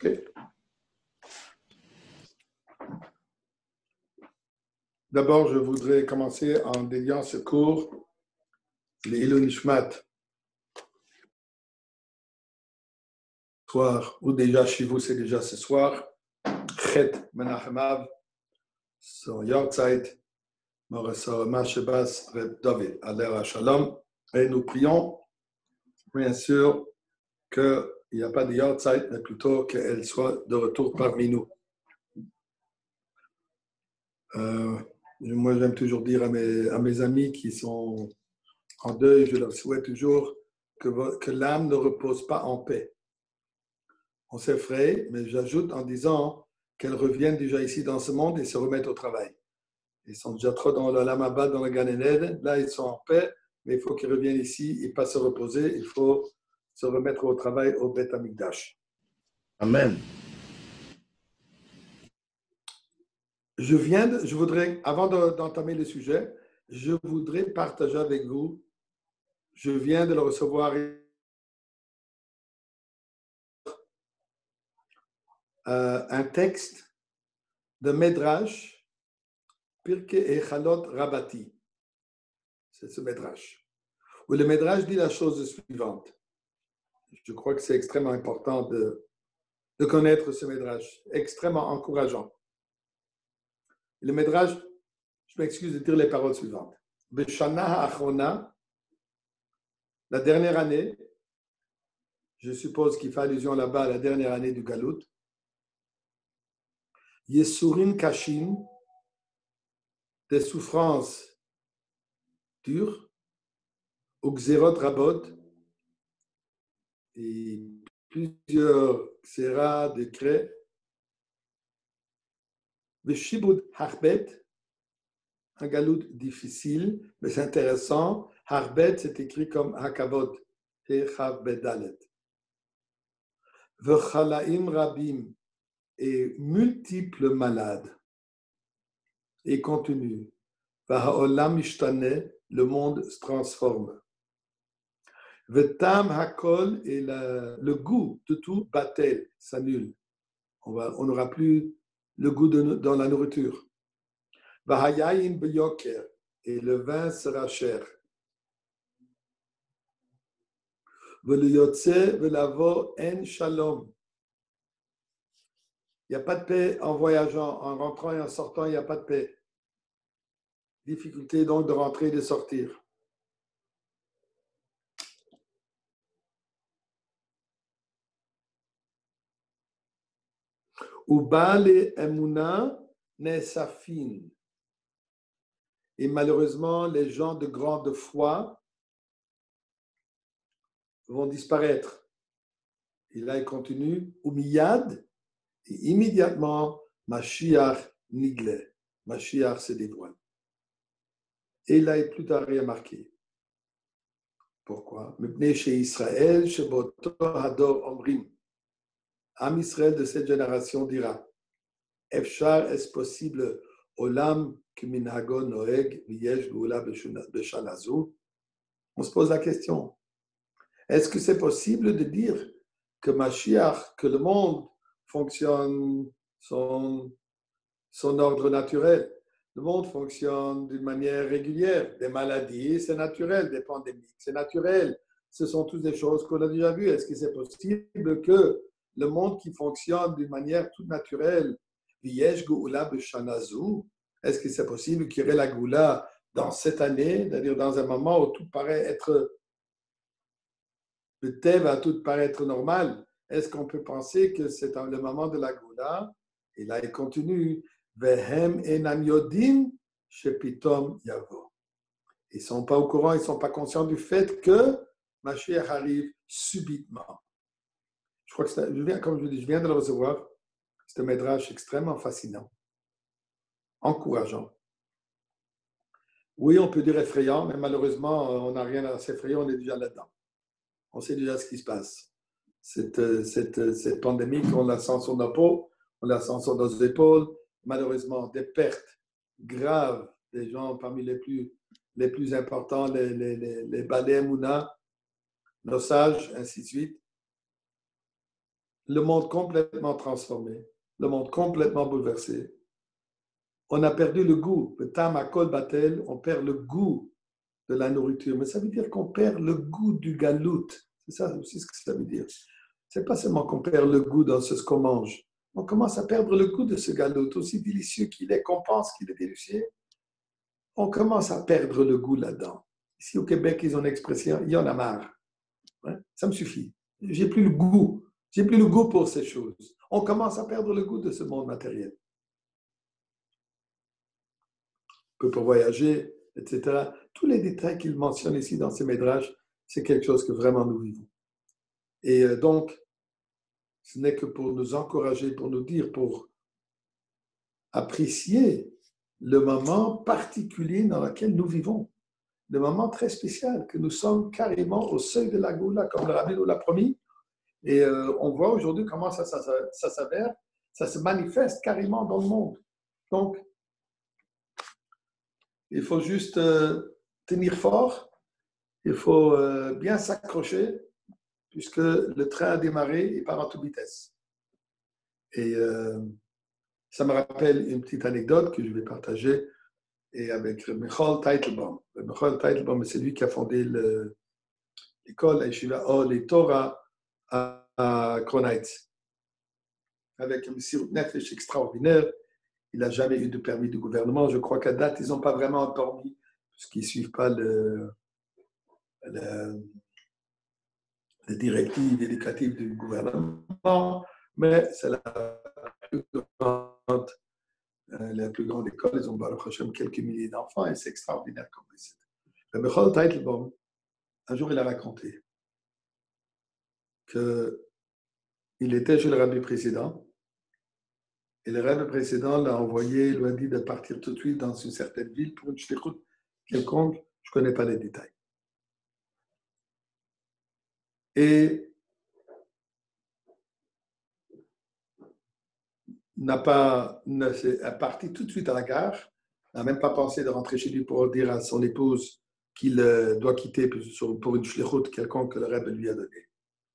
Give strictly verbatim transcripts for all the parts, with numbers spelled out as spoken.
Okay. D'abord, je voudrais commencer en dédiant ce cours, l'Ilou Nishmat, soir, ou déjà chez vous, c'est déjà ce soir, Chet Menachem Av, son Yortzeit, Moresor Mashebas Reb David, Alera Shalom, et nous prions, bien sûr, qu'il n'y a pas de Yortzeit, mais plutôt qu'elle soit de retour parmi nous. Euh, moi, j'aime toujours dire à mes, à mes amis qui sont en deuil, je leur souhaite toujours que, que l'âme ne repose pas en paix. On s'effraie, mais j'ajoute en disant qu'elles reviennent déjà ici dans ce monde et se remettent au travail. Ils sont déjà trop dans le Lamabad, dans le Gan Eden. Là, ils sont en paix, mais il faut qu'ils reviennent ici et pas se reposer. Il faut se remettre au travail au Beth Amikdash. Amen. Je viens, de, je voudrais, avant de, d'entamer le sujet, je voudrais partager avec vous, je viens de le recevoir, euh, un texte de Medrash, Pirkei Echalot Rabati. C'est ce Medrash. Où le Medrash dit la chose suivante. Je crois que c'est extrêmement important de, de connaître ce Medrash, extrêmement encourageant. Le Medrash, je m'excuse de dire les paroles suivantes. Beshana Achona, la dernière année, je suppose qu'il fait allusion là-bas à la dernière année du Galout, Yesurim Kashim, des souffrances dures, Uxerot Rabot, et plusieurs xéras, décrets, Veshibud Harbet, un galout difficile, mais c'est intéressant. Harbet, c'est écrit comme Hakavod, et Chabedalet. Vechalaim Rabim, et multiples malades. Et continue. Vahaolam Ishtane, le monde se transforme. Vetam Hakol, et la, le goût de tout, Batel, s'annule. On on n'aura plus le goût de, dans la nourriture. Vahayayin Beyoker, et le vin sera cher. Veluyotse velavo en shalom. Il n'y a pas de paix en voyageant, en rentrant et en sortant, il n'y a pas de paix. Difficulté donc de rentrer et de sortir. Ubale emuna nesafin. Et malheureusement, les gens de grande foi vont disparaître. Et là, il continue. Umiyad, et immédiatement, Mashiach nigle. Mashiach se dévoile. Et là, il est plus tard remarqué. Pourquoi? Chez Israël, chez Boto Hador Omrim. Am Israël de cette génération dira, Efshar, est-ce possible, Olam Kiminhago Noeg Viesh Goula Beshanazu? On se pose la question. Est-ce que c'est possible de dire que Mashiach, que le monde fonctionne son, son ordre naturel? Le monde fonctionne d'une manière régulière. Des maladies, c'est naturel. Des pandémies, c'est naturel. Ce sont toutes des choses qu'on a déjà vues. Est-ce que c'est possible que le monde qui fonctionne d'une manière toute naturelle, est-ce que c'est possible qu'il y ait la Goula dans cette année, c'est-à-dire dans un moment où tout paraît être, le Teva, tout paraît être normal? Est-ce qu'on peut penser que c'est le moment de la Goula? Et là, il continue. Vehem enam yodim shepitom yavo. Ils ne sont pas au courant, ils ne sont pas conscients du fait que Mashiach arrive subitement. Je crois que c'est, je viens, comme je vous dis, je viens de le recevoir. C'est un médrash extrêmement fascinant, encourageant. Oui, on peut dire effrayant, mais malheureusement, on n'a rien à s'effrayer, on est déjà là-dedans. On sait déjà ce qui se passe. Cette, cette, cette pandémie, on la sent sur nos peaux, on la sent sur nos épaules. Malheureusement, des pertes graves, des gens parmi les plus, les plus importants, les, les, les, les Balei Mouna, nos sages, ainsi de suite. le monde complètement transformé, le monde complètement bouleversé. On a perdu le goût. Le tam à kol batel, on perd le goût de la nourriture. Mais ça veut dire qu'on perd le goût du galout. C'est ça aussi ce que ça veut dire. C'est pas seulement qu'on perd le goût dans ce qu'on mange. On commence à perdre le goût de ce galout, aussi délicieux qu'il est, qu'on pense qu'il est délicieux. On commence à perdre le goût là-dedans. Ici au Québec, ils ont une expression, il y en a marre. Ouais, ça me suffit. J'ai plus le goût. J'ai plus le goût pour ces choses. On commence à perdre le goût de ce monde matériel. On peut voyager, et cetera. Tous les détails qu'il mentionne ici dans ces métrages, c'est quelque chose que vraiment nous vivons. Et donc, ce n'est que pour nous encourager, pour nous dire, pour apprécier le moment particulier dans lequel nous vivons. Le moment très spécial, que nous sommes carrément au seuil de la Goula, comme le Rabbi nous l'a promis. Et euh, on voit aujourd'hui comment ça, ça, ça, ça s'avère, ça se manifeste carrément dans le monde. Donc, il faut juste euh, tenir fort, il faut euh, bien s'accrocher, puisque le train a démarré et part en toute vitesse. Et euh, ça me rappelle une petite anecdote que je vais partager et avec Michal Teitelbaum. Michal Teitelbaum, c'est lui qui a fondé le, l'école, la Yeshiva Or Torah à, à Kronheitz. Avec un Messirut Nefesh extraordinaire. Il n'a jamais eu de permis du gouvernement. Je crois qu'à date, ils n'ont pas vraiment un permis, puisqu'ils ne suivent pas le, le, les directives éducatives du gouvernement. Mais c'est la plus grande, la plus grande école. Ils ont, Baruch Hashem, quelques milliers d'enfants et c'est extraordinaire comme récit. Le Michal Teitelbaum, un jour, il a raconté qu'il était chez le rabbi président et le rabbi président l'a envoyé, lui a dit de partir tout de suite dans une certaine ville pour une shlichut quelconque. Je ne connais pas les détails. Et n'a pas, est parti tout de suite à la gare, n'a même pas pensé de rentrer chez lui pour dire à son épouse qu'il doit quitter pour une shlichut quelconque que le rabbi lui a donné.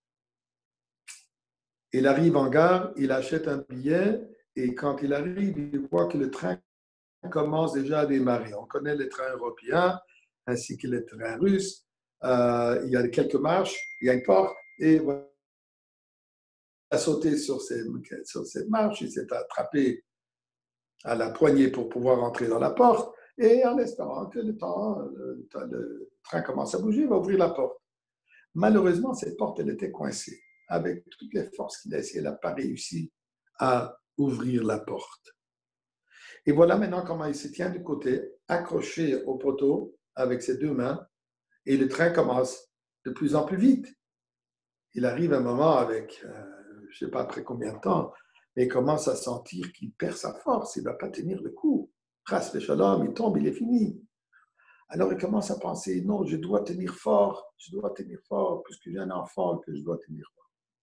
Il arrive en gare, il achète un billet et quand il arrive, il voit que le train commence déjà à démarrer. On connaît les trains européens ainsi que les trains russes. Euh, il y a quelques marches, il y a une porte et voilà. Il a sauté sur, ces, sur cette marche, il s'est attrapé à la poignée pour pouvoir entrer dans la porte et en espérant que le, temps, le, le train commence à bouger, il va ouvrir la porte. Malheureusement, cette porte, elle était coincée. Avec toutes les forces qu'il a essayé, elle n'a pas réussi à ouvrir la porte. Et voilà maintenant comment il se tient du côté, accroché au poteau avec ses deux mains, et le train commence de plus en plus vite. Il arrive un moment avec, euh, je ne sais pas après combien de temps, mais il commence à sentir qu'il perd sa force, il ne va pas tenir le coup. Ras le shalom, il tombe, il est fini. Alors il commence à penser, non, je dois tenir fort, je dois tenir fort, puisque j'ai un enfant que je dois tenir fort.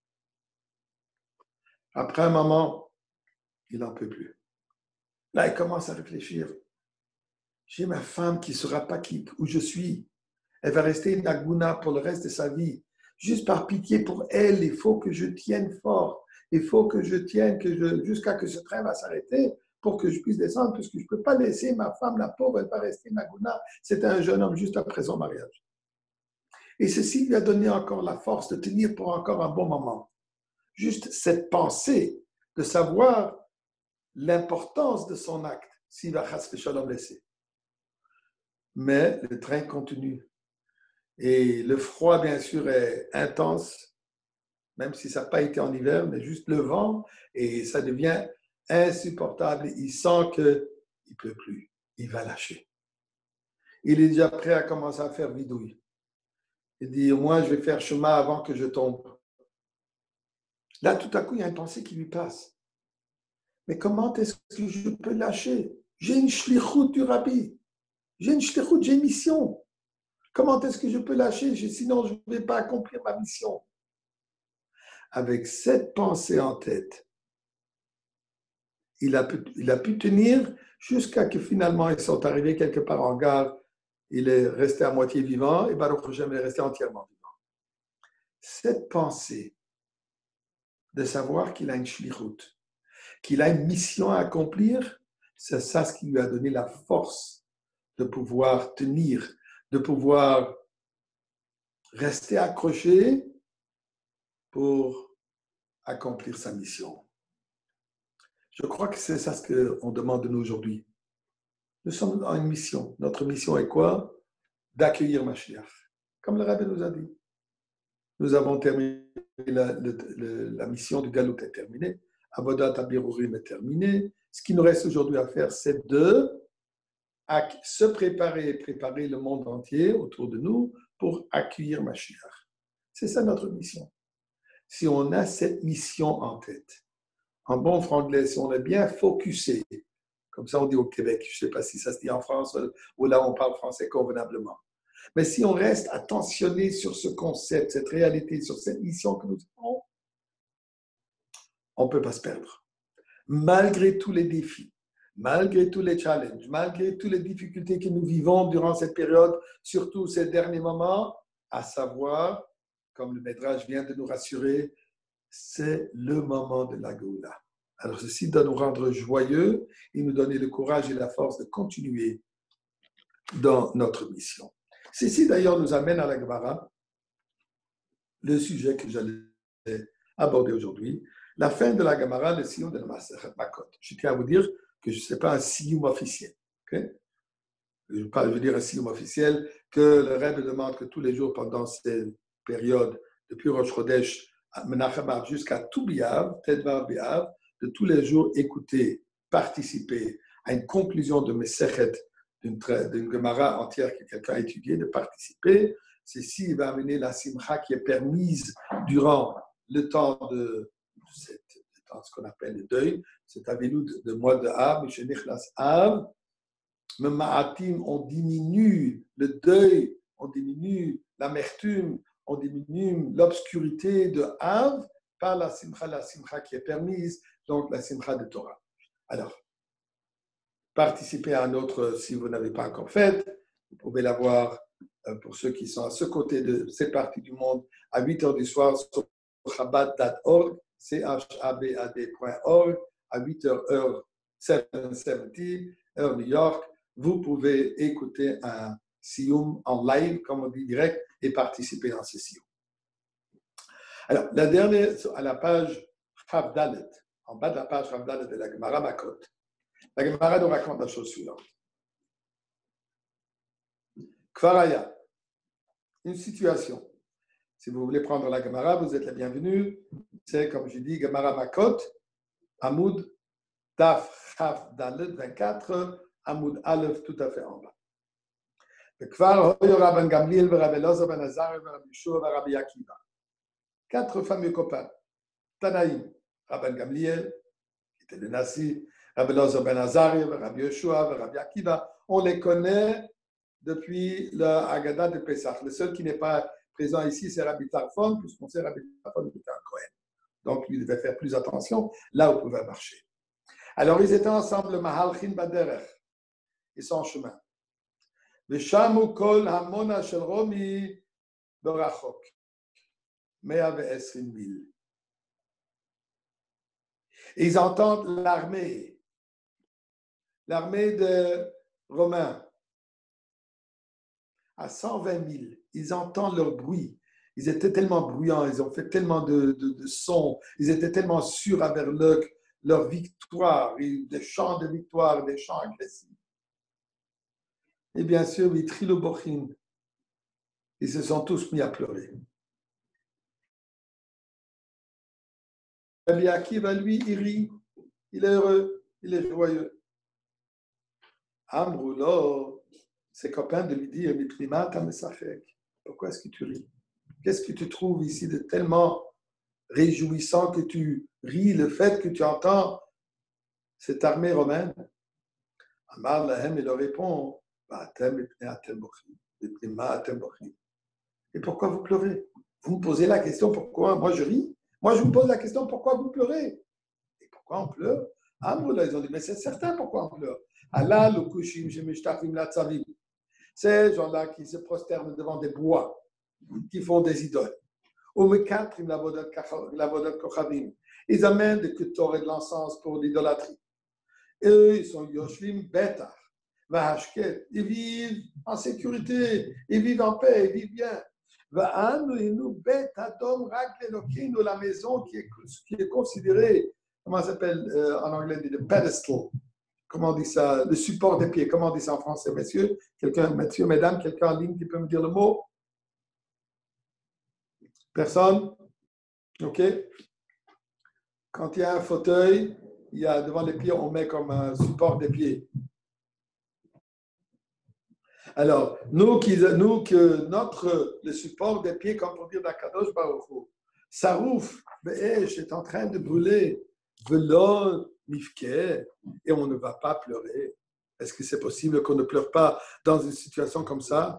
Après un moment, il n'en peut plus. Là, il commence à réfléchir. J'ai ma femme qui ne saura pas qui, où je suis. Elle va rester une aguna pour le reste de sa vie. Juste par pitié pour elle, il faut que je tienne fort. Il faut que je tienne que je, jusqu'à que ce train va s'arrêter pour que je puisse descendre, puisque je ne peux pas laisser ma femme, la pauvre, elle va rester une aguna. C'était un jeune homme juste après son mariage. Et ceci lui a donné encore la force de tenir pour encore un bon moment. Juste cette pensée de savoir l'importance de son acte, s'il va chas v'shalom laisser. Mais le train continue. Et le froid, bien sûr, est intense, même si ça n'a pas été en hiver, mais juste le vent, et ça devient insupportable. Il sent qu'il ne peut plus. Il va lâcher. Il est déjà prêt à commencer à faire bidouille. Il dit, moi, je vais faire chemin avant que je tombe. Là, tout à coup, il y a une pensée qui lui passe. Mais comment est-ce que je peux lâcher? J'ai une shlichut du rabbi. J'ai une shlichut, j'ai une mission. Comment est-ce que je peux lâcher? Sinon, je ne vais pas accomplir ma mission. Avec cette pensée en tête, il a pu, il a pu tenir jusqu'à que finalement ils sont arrivés quelque part en gare. Il est resté à moitié vivant et Baruch Hashem est resté entièrement vivant. Cette pensée de savoir qu'il a une shlichut, qu'il a une mission à accomplir. C'est ça ce qui lui a donné la force de pouvoir tenir, de pouvoir rester accroché pour accomplir sa mission. Je crois que c'est ça ce qu'on demande de nous aujourd'hui. Nous sommes dans une mission. Notre mission est quoi? D'accueillir Mashiach. Comme le Rabbi nous a dit. Nous avons terminé, la, le, le, la mission du Galout est terminée. Avodat Abirurim est terminée. Ce qui nous reste aujourd'hui à faire, c'est de se préparer, préparer le monde entier autour de nous pour accueillir Mashiach. C'est ça notre mission. Si on a cette mission en tête, en bon franglais, si on est bien focusé, comme ça on dit au Québec, je ne sais pas si ça se dit en France ou là on parle français convenablement, mais si on reste attentionné sur ce concept, cette réalité, sur cette mission que nous avons, on ne peut pas se perdre. Malgré tous les défis, malgré tous les challenges, malgré toutes les difficultés que nous vivons durant cette période, surtout ces derniers moments, à savoir, comme le Midrash vient de nous rassurer, c'est le moment de la Géoula. Alors ceci doit nous rendre joyeux et nous donner le courage et la force de continuer dans notre mission. Ceci d'ailleurs nous amène à la Gemara, le sujet que j'allais aborder aujourd'hui, la fin de la Gemara, le siyum de la Masechet Makot. Je tiens à vous dire que je ne sais pas un siyum officiel. Okay? Je veux dire un siyum officiel que le Rebbe demande que tous les jours pendant ces périodes, depuis Rosh Chodesh, Menachem Av jusqu'à tout B'Av, Tedvav B'Av, de tous les jours écouter, participer à une conclusion de Mesechet, d'une, d'une Gemara entière que quelqu'un a étudiée, de participer. Ceci va amener la simcha qui est permise durant le temps de, cette, de temps, ce qu'on appelle le deuil, cet avénou de, de mois de Av, Shenichlas Av. Ma'atim, on diminue le deuil, on diminue l'amertume, on diminue l'obscurité de Av par la simcha, la simcha qui est permise, donc la simcha de Torah. Alors, participez à un autre si vous n'avez pas encore fait. Vous pouvez l'avoir pour ceux qui sont à ce côté de cette partie du monde à huit heures du soir sur chabad point org, c h a b a d point org, à huit heures heure sept cent soixante-dix, heure New York. Vous pouvez écouter un siyum en live, comme on dit direct, et participer dans ce siyum. Alors, la dernière, à la page Chavdalet, en bas de la page Chavdalet de la Gemara Makot, la Gemara nous raconte la chose suivante. Kvaraya, une situation. Si vous voulez prendre la Gemara, vous êtes la bienvenue. C'est, comme je dis, Gemara Makot, Hamoud, Taf Chavdalet vingt-quatre, Hamoud Aleph, tout à fait en bas. Kvar Hoyo Rabban Gamliel, Rabbi Elazar ben Azariah, Rabbi Yeshua, Rabbi Akiva. Quatre fameux copains. Tanaïm, Rabban Gamliel, qui était le Nassi, Rabbi Elazar ben Azariah, Rabbi Yeshua, Rabbi Akiva. On les connaît depuis la Haggadah de Pesach. Le seul qui n'est pas présent ici, c'est Rabbi Tarfon, puisqu'on sait Rabbi Tarfon était un Kohen. Donc, il devait faire plus attention là où il pouvait marcher. Alors, ils étaient ensemble, Mahalchin Baderech. Ils sont en chemin. Veshamu kol hamona shel Romi berachok. mea ve'esrin mil. Et ils entendent l'armée, l'armée de Romains, à cent vingt mille. Ils entendent leur bruit. Ils étaient tellement bruyants, ils ont fait tellement de, de, de sons, ils étaient tellement sûrs avec leur, leur victoire, des chants de victoire, des chants agressifs. Et bien sûr, Vitrilo Bochin, ils se sont tous mis à pleurer. Rabbi Akiva, lui, il rit, il est heureux, il est joyeux. Amroulo, ses copains de lui dire, pourquoi est-ce que tu ris? Qu'est-ce que tu trouves ici de tellement réjouissant que tu ris, le fait que tu entends cette armée romaine? Amar Lahem, il leur répond, et pourquoi vous pleurez? Vous me posez la question pourquoi moi je ris? Moi je vous pose la question pourquoi vous pleurez? Et pourquoi on pleure? Ah, là, ils ont dit, mais c'est certain pourquoi on pleure. Allah, le kushim, shemishtarim la tzavim. Ces gens-là qui se prosternent devant des bois, qui font des idoles. Ou mekatrim la vodat kochavim, Ils amènent des ketoret de l'encens pour l'idolâtrie. Et eux, ils sont Yoshlim Betar, Vahashket. Ils vivent en sécurité, ils vivent en paix, ils vivent bien. Va'anu Bet Adom Rak Elokeinu, la maison qui est, qui est considérée, comment ça s'appelle euh, en anglais, le pedestal. Comment on dit ça? Le support des pieds. Comment on dit ça en français, messieurs? Quelqu'un, messieurs, mesdames, quelqu'un en ligne qui peut me dire le mot? Personne? OK. Quand il y a un fauteuil, il y a devant les pieds, on met comme un support des pieds. Alors, nous, qui, nous que notre, le support des pieds, comme pour dire d'Akadosh Baruch Hu, Sarouf, Be'esh est en train de brûler, Velon, Mifke, et on ne va pas pleurer. Est-ce que c'est possible qu'on ne pleure pas dans une situation comme ça?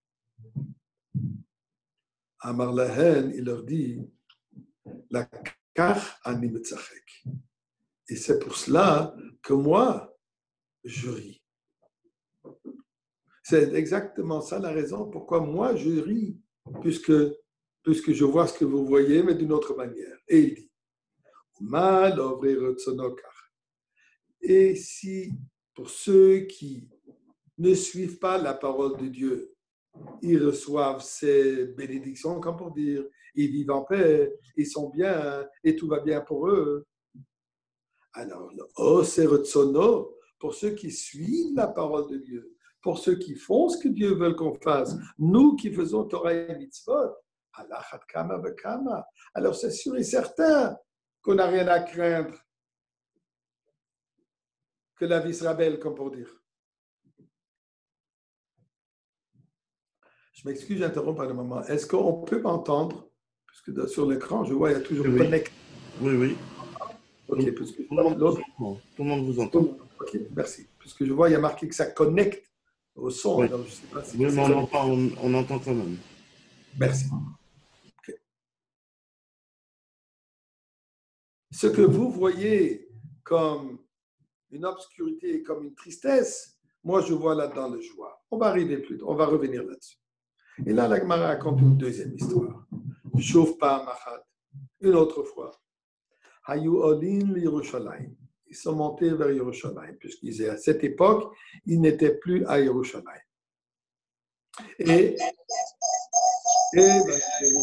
Amar Lahen, il leur dit, la kach ani metzachek. Et c'est pour cela que moi, je ris. C'est exactement ça la raison pourquoi moi je ris, puisque, puisque je vois ce que vous voyez, mais d'une autre manière. Et il dit, mal et si pour ceux qui ne suivent pas la parole de Dieu, ils reçoivent ces bénédictions, comme pour dire, ils vivent en paix, ils sont bien, et tout va bien pour eux. Alors, oh, c'est retsono, pour ceux qui suivent la parole de Dieu, pour ceux qui font ce que Dieu veut qu'on fasse, nous qui faisons Torah et Mitzvot, alors c'est sûr et certain qu'on n'a rien à craindre que la vie sera belle, comme pour dire. Je m'excuse, j'interromps par le moment. Est-ce qu'on peut m'entendre? Puisque sur l'écran, je vois, il y a toujours oui. connect. Oui, oui. Ok, parce que tout, le monde vous entend. tout le monde vous entend. Ok, merci. Parce que je vois, il y a marqué que ça connecte au son. Oui, Alors je sais pas si oui mais on entend, on, on entend quand même. Merci. Okay. Ce que vous voyez comme une obscurité, comme une tristesse, moi je vois là-dedans le joie. On va arriver plus tôt, on va revenir là-dessus. Et là, la Gemara raconte une deuxième histoire. Chauve pas Machat. Une autre fois. Hayu Olin Yerushalayim. Ils sont montés vers Yerushalayim, puisqu'ils à cette époque, ils n'étaient plus à Yerushalayim. Et, et ben,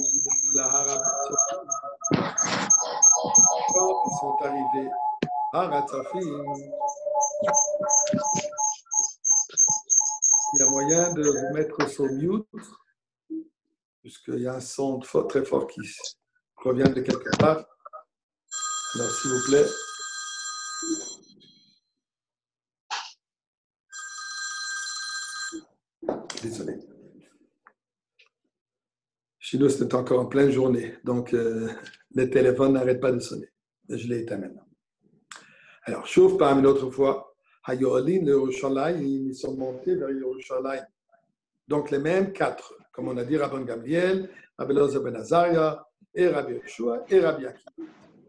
quand ils sont arrivés à Ratzafim, il y a moyen de vous mettre sur mute, puisqu'il y a un son très fort qui provient de quelque part. Alors, s'il vous plaît. Désolé. Chez nous, c'est encore en pleine journée, donc euh, le téléphone n'arrête pas de sonner. Je l'ai éteint maintenant. Alors, chauffe par une autre fois. Hayolim, le Yerushalayim, ils sont montés vers Yerushalayim. Donc, les mêmes quatre, comme on a dit, Rabban Gamliel, Rabbi Elazar ben Azaria, et Rabbi Yeshua, et Rabbi Akiva.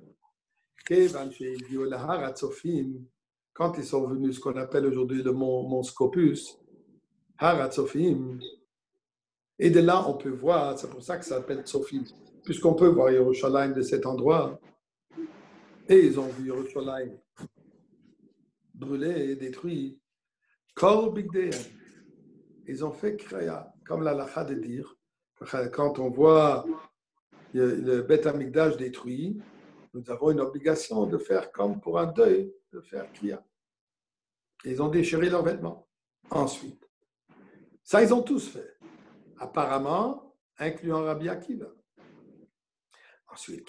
Quand ils sont venus, ce qu'on appelle aujourd'hui le mont, mont Scopus, Haratzofim, et de là, on peut voir, c'est pour ça que ça s'appelle Tzofim, puisqu'on peut voir Yerushalayim de cet endroit. Et ils ont vu Yerushalayim brûlé et détruit. Kol Bigdeyan. Ils ont fait Kraya, comme la lacha de dire, quand on voit le Beth Amikdash détruit, nous avons une obligation de faire comme pour un deuil, de faire Kriya. Ils ont déchiré leurs vêtements. Ensuite, ça, ils ont tous fait. Apparemment, incluant Rabbi Akiva. Ensuite,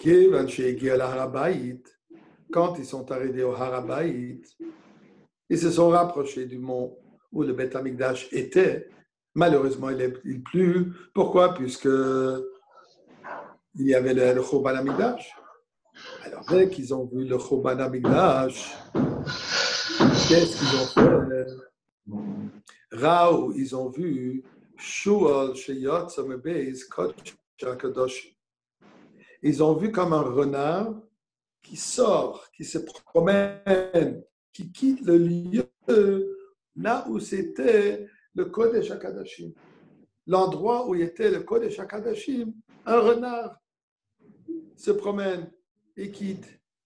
quand ils sont arrivés au Harabaït, ils se sont rapprochés du mont où le Beth Amikdash était. Malheureusement, il n'est plus. Pourquoi? Puisque il y avait le, le Choban Amikdash. Alors, dès qu'ils ont vu le Choban Amikdash, qu'est-ce qu'ils ont fait? Raou, ils ont vu Shual Sheyot Samebeiz Kodesh HaKadosh. Ils ont vu comme un renard qui sort, qui se promène, qui quitte le lieu là où c'était le Kodesh HaKadoshim. L'endroit où était le Kodesh HaKadoshim, un renard se promène et quitte.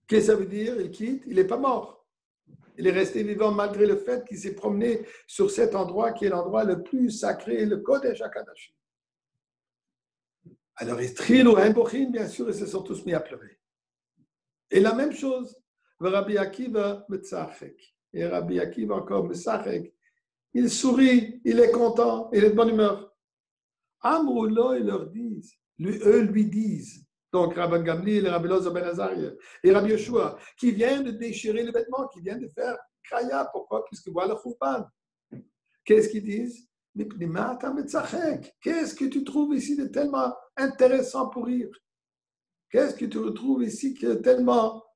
Qu'est-ce que ça veut dire? Il quitte, il n'est pas mort. Il est resté vivant malgré le fait qu'il s'est promené sur cet endroit qui est l'endroit le plus sacré, le Kodesh HaKadashim. Alors, Istrilou Hembochin, bien sûr, ils se sont tous mis à pleurer. Et la même chose, Rabbi Akiva Metzachek. Et Rabbi Akiva encore Metzachek. Il sourit, il est content, il est de bonne humeur. Amroulo, ils leur disent, lui, eux lui disent, donc Rabban Gamliel, Rabbi Elazar ben Azariah et Rabbi Yeshua, qui viennent de déchirer le vêtement, qui viennent de faire kraya. Pourquoi? Puisque voilà le Khouban. Qu'est-ce qu'ils disent? Qu'est-ce que tu trouves ici de tellement intéressant pour rire? Qu'est-ce que tu retrouves ici qui est tellement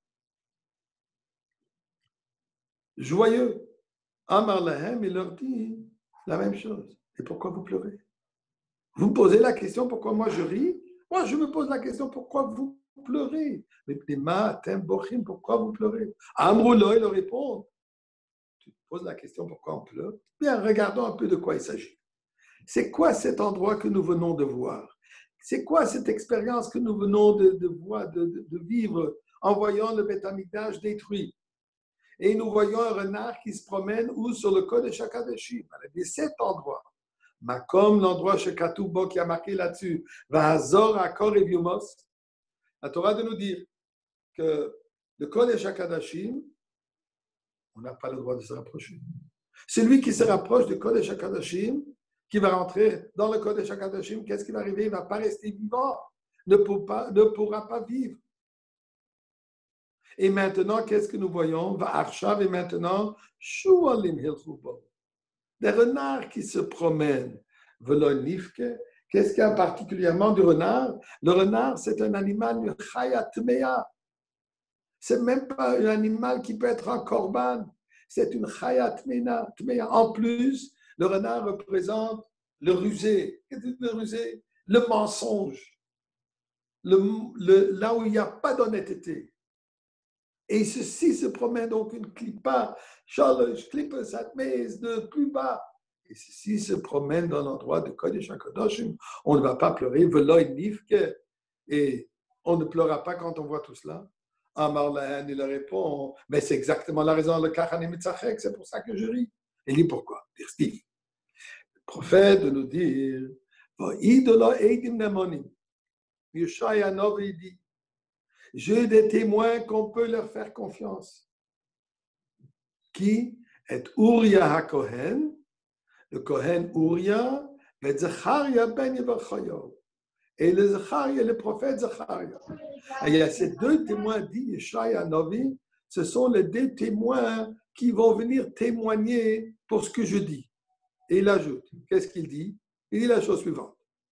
joyeux? Amar Lahem, il leur dit la même chose. Et pourquoi vous pleurez? Vous me posez la question pourquoi moi je ris? Moi je me pose la question pourquoi vous pleurez? Mais pourquoi vous pleurez? Amroulo, il leur répond. Tu te poses la question pourquoi on pleure? Bien, regardons un peu de quoi il s'agit. C'est quoi cet endroit que nous venons de voir? C'est quoi cette expérience que nous venons de, de voir, de, de, de vivre en voyant le Beth Amikdash détruit? Et nous voyons un renard qui se promène où sur le Kodesh HaKadashim. Il y a sept endroits. Makom, l'endroit chez Katoubo qui a marqué là-dessus, Vahazor, Akor et Biumos. La Torah de nous dire que le Kodesh HaKadashim, on n'a pas le droit de se rapprocher. Celui qui se rapproche du Kodesh HaKadashim, qui va rentrer dans le Kodesh HaKadashim, qu'est-ce qui va arriver? Il ne va pas rester vivant, ne pourra pas, ne pourra pas vivre. Et maintenant, qu'est-ce que nous voyons? Va Arshav et maintenant, Shualim Hilchubo. Des renards qui se promènent. Velonifke. Qu'est-ce qu'il y a particulièrement du renard? Le renard, c'est un animal, une chaya tmea. C'est même pas un animal qui peut être un korban. C'est une chaya tmea. En plus, le renard représente le rusé. Qu'est-ce que le rusé? Le mensonge. Le, le, là où il n'y a pas d'honnêteté. Et ceci se promène donc une clipa, shalosh, clipa satmez de plus bas. Et ceci se promène dans l'endroit de Kodesh HaKadoshim. On ne va pas pleurer, veloy nifke. Et on ne pleura pas quand on voit tout cela. Amar Lahan, il répond, mais c'est exactement la raison, le Kachanim Mitzachek, c'est pour ça que je ris. Il dit pourquoi? Dire Steve. Le prophète de nous dire, Idolo Eidim Nemonim. Yeshaya Novi dit, j'ai des témoins qu'on peut leur faire confiance. Qui est Uriah HaKohen, le Kohen Uriah, et Zacharia ben Yevachayahu. Et le Zacharia, le prophète Zacharia. Et il y a ces deux témoins, dit Yeshaya Novi, ce sont les deux témoins qui vont venir témoigner pour ce que je dis. Et il ajoute, qu'est-ce qu'il dit? Il dit la chose suivante.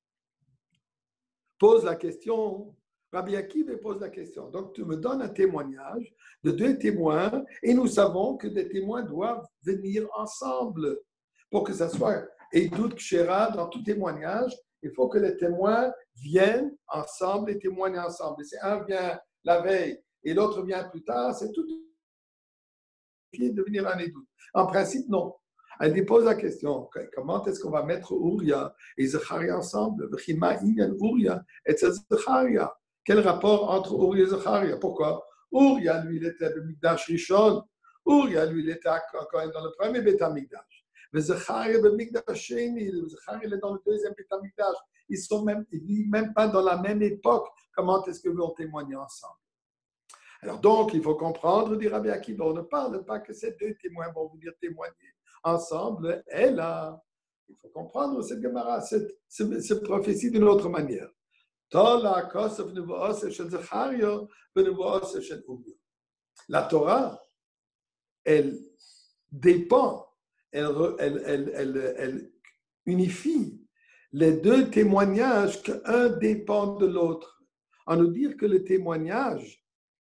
Pose la question. Rabbi Akiva pose la question. Donc, tu me donnes un témoignage de deux témoins et nous savons que des témoins doivent venir ensemble pour que ça soit Eidut Kshera dans tout témoignage. Il faut que les témoins viennent ensemble et témoignent ensemble. Et si un vient la veille et l'autre vient plus tard, c'est tout de devenir un Eidut. En principe, non. Elle lui pose la question, comment est-ce qu'on va mettre Uriah et Zacharia ensemble? Uriah et Zacharia. Quel rapport entre Uriah et Zacharia? Pourquoi? Uriah, lui, il était le Mikdash Rishon. Uriah, lui, il était encore dans le premier Beth Amikdash. Mais Zacharia, le Mikdash Sheni, Zacharia, il est dans le deuxième Beth Amikdash. Ils sont même, ils vivent même pas dans la même époque. Comment est-ce que vont témoigner ensemble? Alors donc, il faut comprendre, dit Rabbi Akiva, on ne parle pas que ces deux témoins vont venir témoigner ensemble. Et là, il faut comprendre cette Gemara, cette, cette, cette prophétie d'une autre manière. La Torah, elle dépend, elle, elle, elle, elle, elle unifie les deux témoignages qu'un dépend de l'autre. En nous dire que le témoignage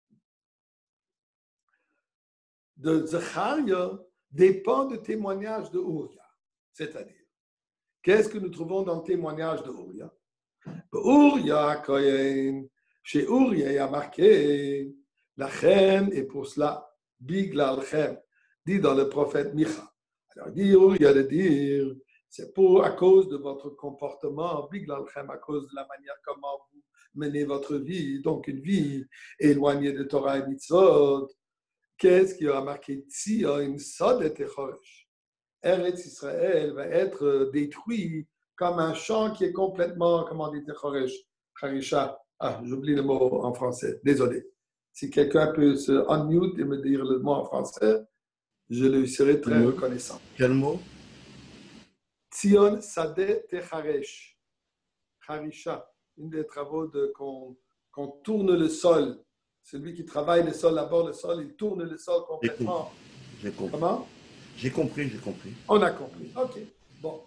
de Zacharia dépend du témoignage de Uriah. C'est-à-dire, qu'est-ce que nous trouvons dans le témoignage de Uriah? Uriah, chez Uriah, il y a marqué la chen, et pour cela, biglalchem, dit dans le prophète Micha. Alors, dit Uriah de dire, c'est pour à cause de votre comportement, biglalchem, à cause de la manière comment vous menez votre vie, donc une vie éloignée de Torah et Mitzvot, qu'est-ce qui aura marqué Tzion Sod Techoresh? Eretz Israël va être détruit comme un champ qui est complètement, comment dit Techoresh, Harisha. Ah, j'oublie le mot en français, désolé. Si quelqu'un peut se unmute et me dire le mot en français, je lui serai très Le- reconnaissant. Quel mot? Tzion Sade Techaresh. Harisha, une des travaux de qu'on qu'on tourne le sol. Celui qui travaille le sol, d'abord le sol, il tourne le sol J'ai compris. complètement. J'ai compris. Comment? J'ai compris, j'ai compris. On a compris. OK. Bon.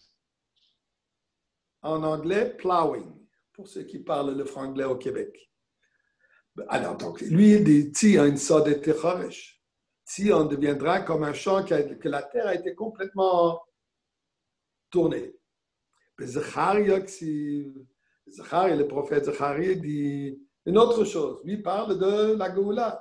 En anglais, plowing, pour ceux qui parlent le franglais au Québec. Alors, donc, lui, il dit Tzion Sade Techaresh. Tzion deviendra comme un champ qui a- que la terre a été complètement tournée. Zacharia, Zacharia, le prophète Zacharia dit une autre chose. Lui parle de la Géoula.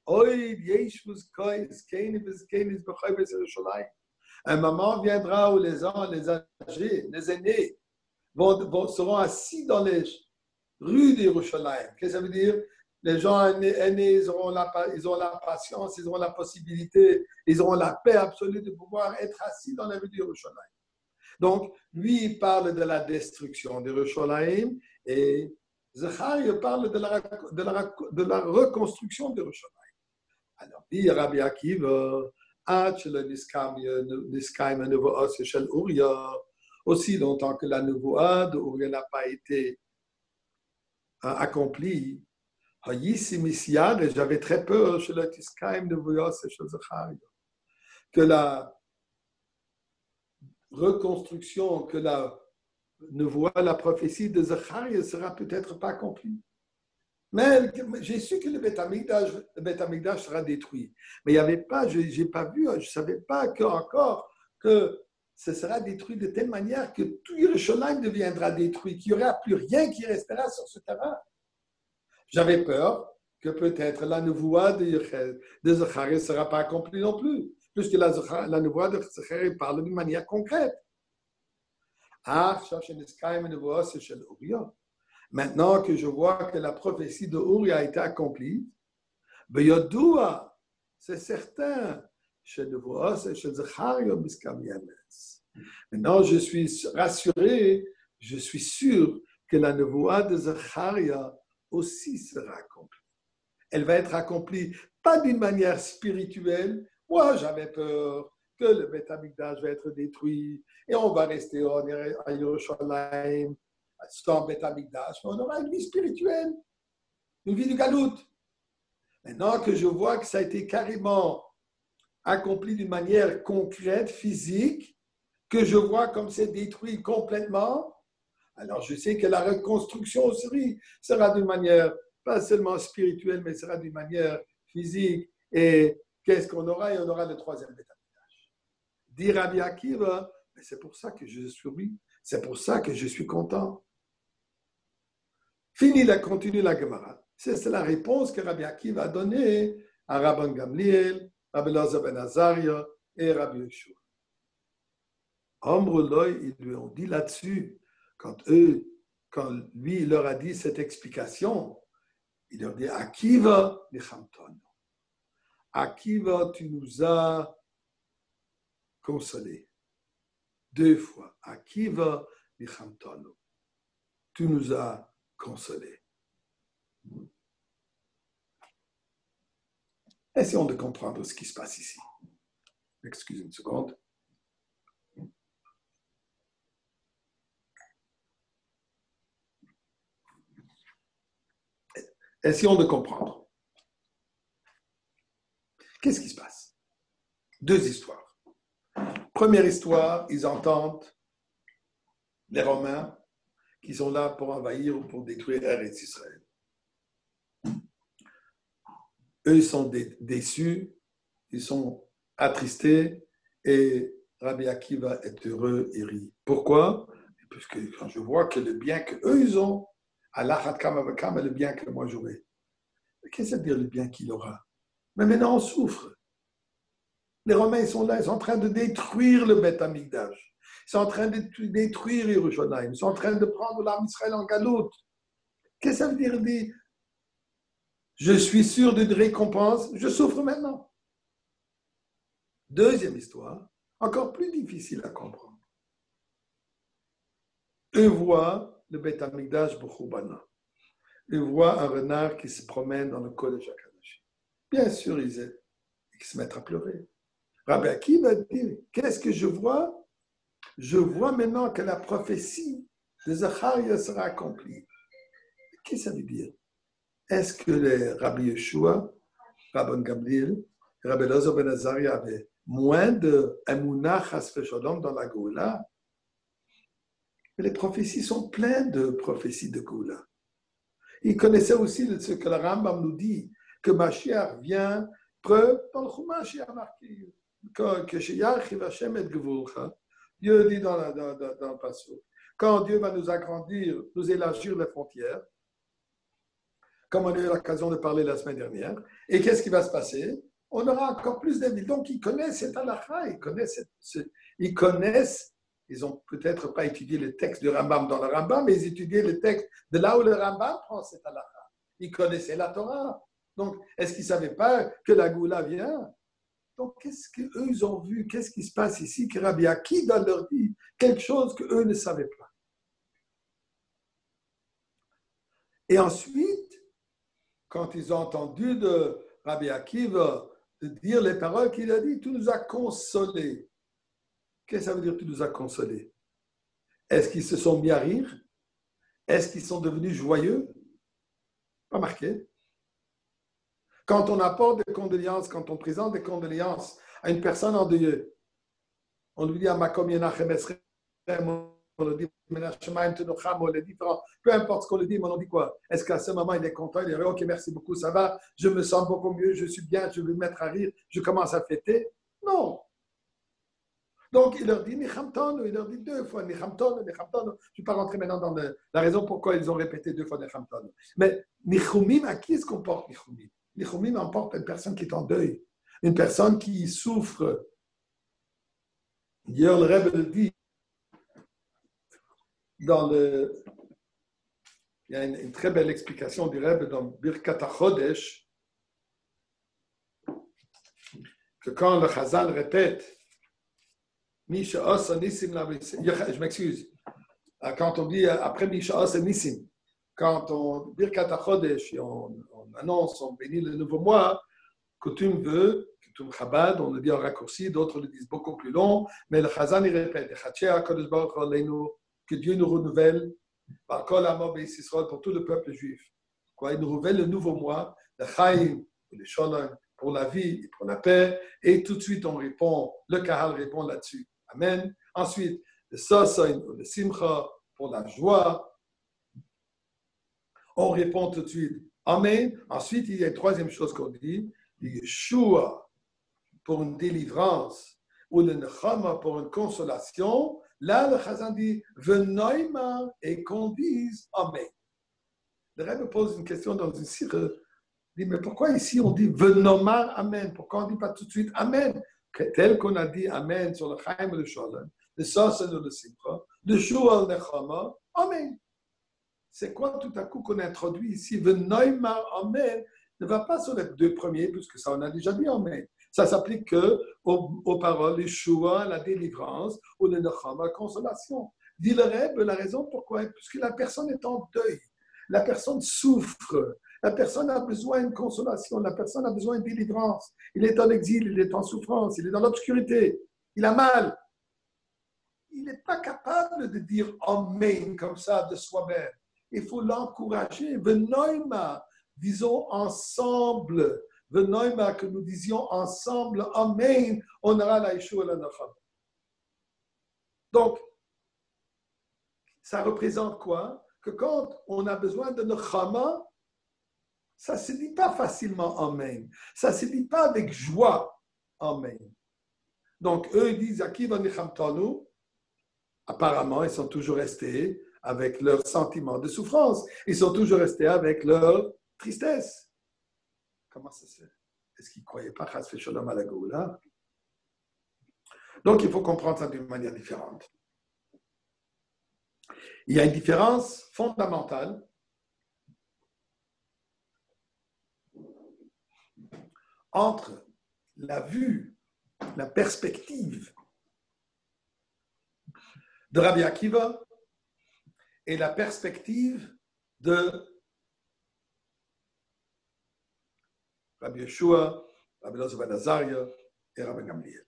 Un moment viendra où les gens, les âgés, les aînés, vont, vont- seront assis dans les rues d'Yerushalayim. Qu'est-ce que ça veut dire? Les gens aînés, aînés, ils, auront la, ils auront la patience, ils auront la possibilité, ils auront la paix absolue de pouvoir être assis dans les rues d'Yerushalayim. Donc, lui, il parle de la destruction d'Yerushalayim et Zacharia parle de la, de la, de la reconstruction d'Yerushalayim. Alors, dit Rabbi Akiva, עד שלא נסקיים הנבואה של אוריה, aussi longtemps que la névoie d'Ouria n'a pas été euh, accomplie, Hayisi Misiad, et j'avais très peur chez le Tiskaim Nevoa chez Zacharia, que la reconstruction, que la névoie, la prophétie de Zacharia ne sera peut-être pas accomplie. Mais j'ai su que le Beth Amikdash, le Beth Amikdash sera détruit. Mais il n'y avait pas, je n'ai pas vu, je ne savais pas que, encore que ce sera détruit de telle manière que tout Yerushalayim deviendra détruit, qu'il n'y aura plus rien qui restera sur ce terrain. J'avais peur que peut-être la névoie de, de Zacharia ne sera pas accomplie non plus, puisque la, la névoie de Zacharia parle d'une manière concrète. Ah, c'est maintenant que je vois que la prophétie de Uri a été accomplie, c'est certain, maintenant je suis rassuré, je suis sûr que la névoie de Zacharia aussi sera accomplie. Elle va être accomplie pas d'une manière spirituelle. Moi, j'avais peur que le Beth Amikdash va être détruit et on va rester à Yerushalayim sans Beth Amikdash, mais on aura une vie spirituelle, une vie du Galout. Maintenant que je vois que ça a été carrément accompli d'une manière concrète, physique, que je vois comme c'est détruit complètement, alors je sais que la reconstruction aussi sera d'une manière pas seulement spirituelle, mais sera d'une manière physique. Et qu'est-ce qu'on aura? Et on aura le troisième Beth Amikdash. Dit Rabbi Akiva, mais c'est pour ça que je suis, c'est pour ça que je suis content. Fini la continue la Gemara. C'est la réponse que Rabbi Akiva a donnée à Rabban Gamliel, Rabbi Elazar ben Azaria et Rabbi Yeshua. Amrullah, ils lui ont dit là-dessus, quand eux, quand lui leur a dit cette explication, il leur dit Akiva nichamton. Akiva, tu nous as consolés. Deux fois. Akiva nichamton. Tu nous as consolés. Essayons de comprendre ce qui se passe ici. Excusez une seconde. Essayons de comprendre. Qu'est-ce qui se passe? Deux histoires. Première histoire, ils entendent les Romains qui sont là pour envahir ou pour détruire Eretz Israël. Eux, ils sont dé- déçus, ils sont attristés et Rabbi Akiva est heureux et rit. Pourquoi? Parce que quand je vois que le bien qu'eux, ils ont, Allah le bien que moi j'aurai. Qu'est-ce que ça veut dire le bien qu'il aura? Mais maintenant, on souffre. Les Romains, ils sont là, ils sont en train de détruire le Beth Amikdash. Ils sont en train de détruire Yerushalayim. Ils sont en train de prendre l'âme Israël en galoute. Qu'est-ce que ça veut dire? Il dit, je suis sûr d'une récompense, je souffre maintenant. Deuxième histoire, encore plus difficile à comprendre. Eux voient le Beth Amikdash B'Choubana. Eux voient un renard qui se promène dans le Kodesh HaKadoshim. Bien sûr, ils, ils se mettent à pleurer. Rabbi Akiva dit, qu'est-ce que je vois? Je vois maintenant que la prophétie de Zacharia sera accomplie. Qu'est-ce que ça veut dire? Est-ce que les Rabbi Yeshua, Rabban Gamliel, Rabbi Elazar ben Azaria avaient moins de Emunah Chas v'Shalom dans la Goula? Mais les prophéties sont pleines de prophéties de Goula. Ils connaissaient aussi ce que le Rambam nous dit, que Mashiach vient, preuve dans le Chumash, il y a marqué que chez Yachiv Hashem et Gevulcha, Dieu dit dans, la, dans, dans, dans le passage, quand Dieu va nous agrandir, nous élargir les frontières, comme on a eu l'occasion de parler la semaine dernière, et qu'est-ce qui va se passer? On aura encore plus d'ennemis. Donc, ils connaissent cette halakha, ils connaissent, cette, ce, ils connaissent, ils n'ont peut-être pas étudié le texte du Rambam dans le Rambam, mais ils étudiaient le texte de là où le Rambam prend cette halakha. Ils connaissaient la Torah. Donc, est-ce qu'ils ne savaient pas que la Goula vient? Donc, qu'est-ce qu'eux, ils ont vu? Qu'est-ce qui se passe ici? Que Rabbi Akiva leur dit quelque chose qu'eux ne savaient pas. Et ensuite, quand ils ont entendu de Rabbi Akiva de dire les paroles qu'il a dit, tu nous as consolés. Qu'est-ce que ça veut dire, tu nous as consolés? Est-ce qu'ils se sont mis à rire? Est-ce qu'ils sont devenus joyeux? Pas marqué. Quand on apporte des condoléances, quand on présente des condoléances à une personne en deuil, on lui dit à Makom Yenachem Esrem, on le dit Menachemaim Tenocham, on le dit, peu importe ce qu'on le dit, mais on dit quoi? Est-ce qu'à ce moment il est content? Il dit ok, merci beaucoup, ça va, je me sens beaucoup mieux, je suis bien, je vais me mettre à rire, je commence à fêter? Non. Donc il leur dit Nichamtonu, il leur dit deux fois Nichamtonu, Nichamtonu. Je ne vais pas rentrer maintenant dans le, la raison pourquoi ils ont répété deux fois Nichamtonu. Mais Nichumim, à qui est-ce qu'on porte Nichumim? Nichumim emporte une personne qui est en deuil, une personne qui souffre. D'ailleurs, le Rebbe le dit dans le. Il y a une, une très belle explication du Rebbe dans Birkat HaChodesh que quand le Chazal répète Misha Osa Nissim, je m'excuse, quand on dit après Misha Osa Nissim, quand on Birkat HaChodesh, on, on annonce, on bénit le nouveau mois, coutume veut, coutume Chabad, on le dit en raccourci, d'autres le disent beaucoup plus long, mais le Chazal il répète que Dieu nous renouvelle par Kol Amo Beis Yisrael pour tout le peuple juif. Quoi, il nous renouvelle le nouveau mois, le Chaim, le Shalom, pour la vie et pour la paix, et tout de suite on répond, le Kahal répond là-dessus. Amen. Ensuite, le Sosain ou le Simcha pour la joie. On répond tout de suite. Amen. Ensuite, il y a une troisième chose qu'on dit, le Yeshua pour une délivrance ou le Nechama pour une consolation. Là, le Chazan dit Venoima et qu'on dise Amen. Le Rebbe pose une question dans une sire. Il dit mais pourquoi ici on dit Venomar Amen? Pourquoi on ne dit pas tout de suite Amen? Tel qu'on a dit Amen sur le Chaim et le Shalom, le Sosen et le Simcha, le Shua le Nechama, Amen. C'est quoi tout à coup qu'on introduit ici Venoima Amen ne va pas sur les deux premiers, puisque ça on a déjà dit Amen. Ça s'applique que aux, aux paroles, les Shua, la délivrance, ou le Nechama, la consolation. Dit le Rebbe, la raison pourquoi, puisque la personne est en deuil, la personne souffre, la personne a besoin d'une consolation, la personne a besoin d'une délivrance. Il est en exil, il est en souffrance, il est dans l'obscurité, il a mal. Il n'est pas capable de dire Amen comme ça de soi-même. Il faut l'encourager. Venoima, disons ensemble. Venoima, que nous disions ensemble, Amen, on aura la Yeshua la Nechama. Donc, ça représente quoi? Que quand on a besoin de Nechama, ça ne se dit pas facilement Amen. Ça ne se dit pas avec joie Amen. Donc, eux, ils disent Akiva Nichamtanu. Apparemment, ils sont toujours restés avec leur sentiment de souffrance. Ils sont toujours restés avec leur tristesse. Comment ça se fait? Est-ce qu'ils ne croyaient pas Chas v'Sholom à la Goula? Donc, il faut comprendre ça d'une manière différente. Il y a une différence fondamentale entre la vue, la perspective de Rabbi Akiva et la perspective de Rabbi Yeshua, Rabbi Elazar ben Azaria et Rabbi Gamliel.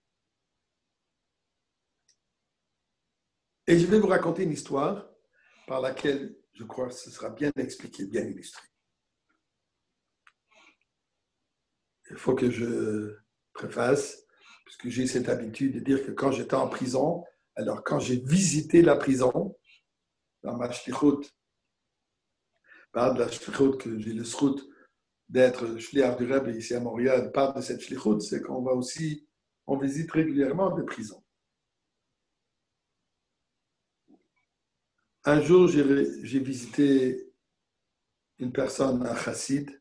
Et je vais vous raconter une histoire par laquelle je crois que ce sera bien expliqué, bien illustré. Il faut que je préface, puisque j'ai cette habitude de dire que quand j'étais en prison, alors quand j'ai visité la prison, dans ma shlichut, par de la shlichut que j'ai le srout d'être shliach du Rebbe ici à Montréal, part de cette shlichut, c'est qu'on va aussi, on visite régulièrement des prisons. Un jour, j'ai, j'ai visité une personne, un chassid,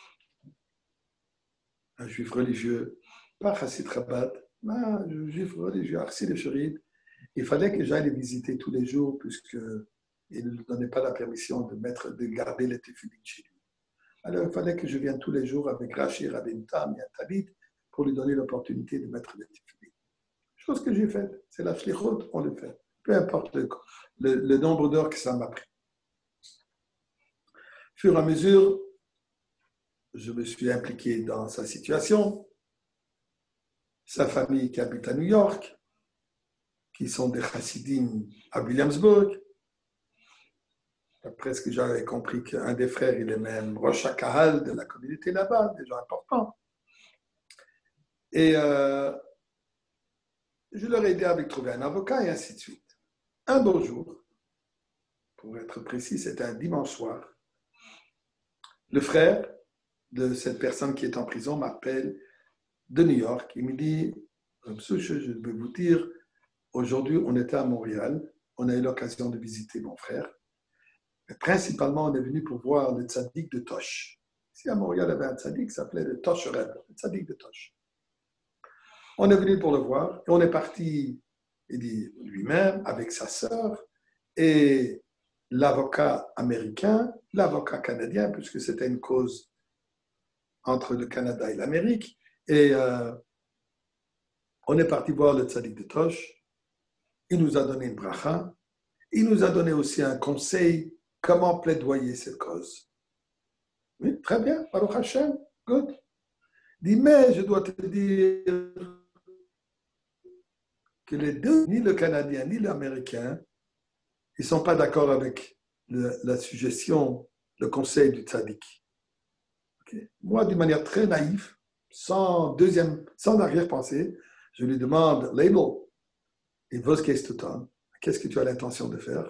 un juif religieux, pas chassid Chabad, mais un juif religieux, chassid de Sheride. Il fallait que j'aille les visiter tous les jours, puisqu'il ne nous donnait pas la permission de, mettre, de garder les téfilines chez lui. Alors, il fallait que je vienne tous les jours avec Rashi, Rabin Tam et Talit pour lui donner l'opportunité de mettre les téfilines. Chose que j'ai faite, c'est la shlichut, on le fait. Peu importe le, le, le nombre d'heures que ça m'a pris. Au fur et à mesure, je me suis impliqué dans sa situation, sa famille qui habite à New York, qui sont des chassidim à Williamsburg. Après ce que j'avais compris qu'un des frères, il est même Rosh HaKahal de la communauté là-bas, des gens importants. Et euh, je leur ai aidé avec trouver un avocat et ainsi de suite. Un beau jour, pour être précis, c'était un dimanche soir, le frère de cette personne qui est en prison m'appelle de New York. Il me dit, monsieur, je vais vous dire, aujourd'hui, on était à Montréal, on a eu l'occasion de visiter mon frère. Mais principalement, on est venu pour voir le tzaddik de Tosh. Ici à Montréal, il y avait un tzaddik qui s'appelait le Tosh Reb, le tzaddik de Tosh. On est venu pour le voir et on est parti, il dit lui-même, avec sa sœur et l'avocat américain, l'avocat canadien, puisque c'était une cause entre le Canada et l'Amérique. Et euh, on est parti voir le tzaddik de Tosh. Il nous a donné une bracha. Il nous a donné aussi un conseil comment plaidoyer cette cause. Oui, très bien, Baruch Hashem, good. Il dit, mais je dois te dire que les deux, ni le Canadien ni l'Américain, ils ne sont pas d'accord avec le, la suggestion, le conseil du tzaddik. Okay. Moi, d'une manière très naïve, sans deuxième, sans arrière-pensée, je lui demande, Label, et vos questions, qu'est-ce que tu as l'intention de faire?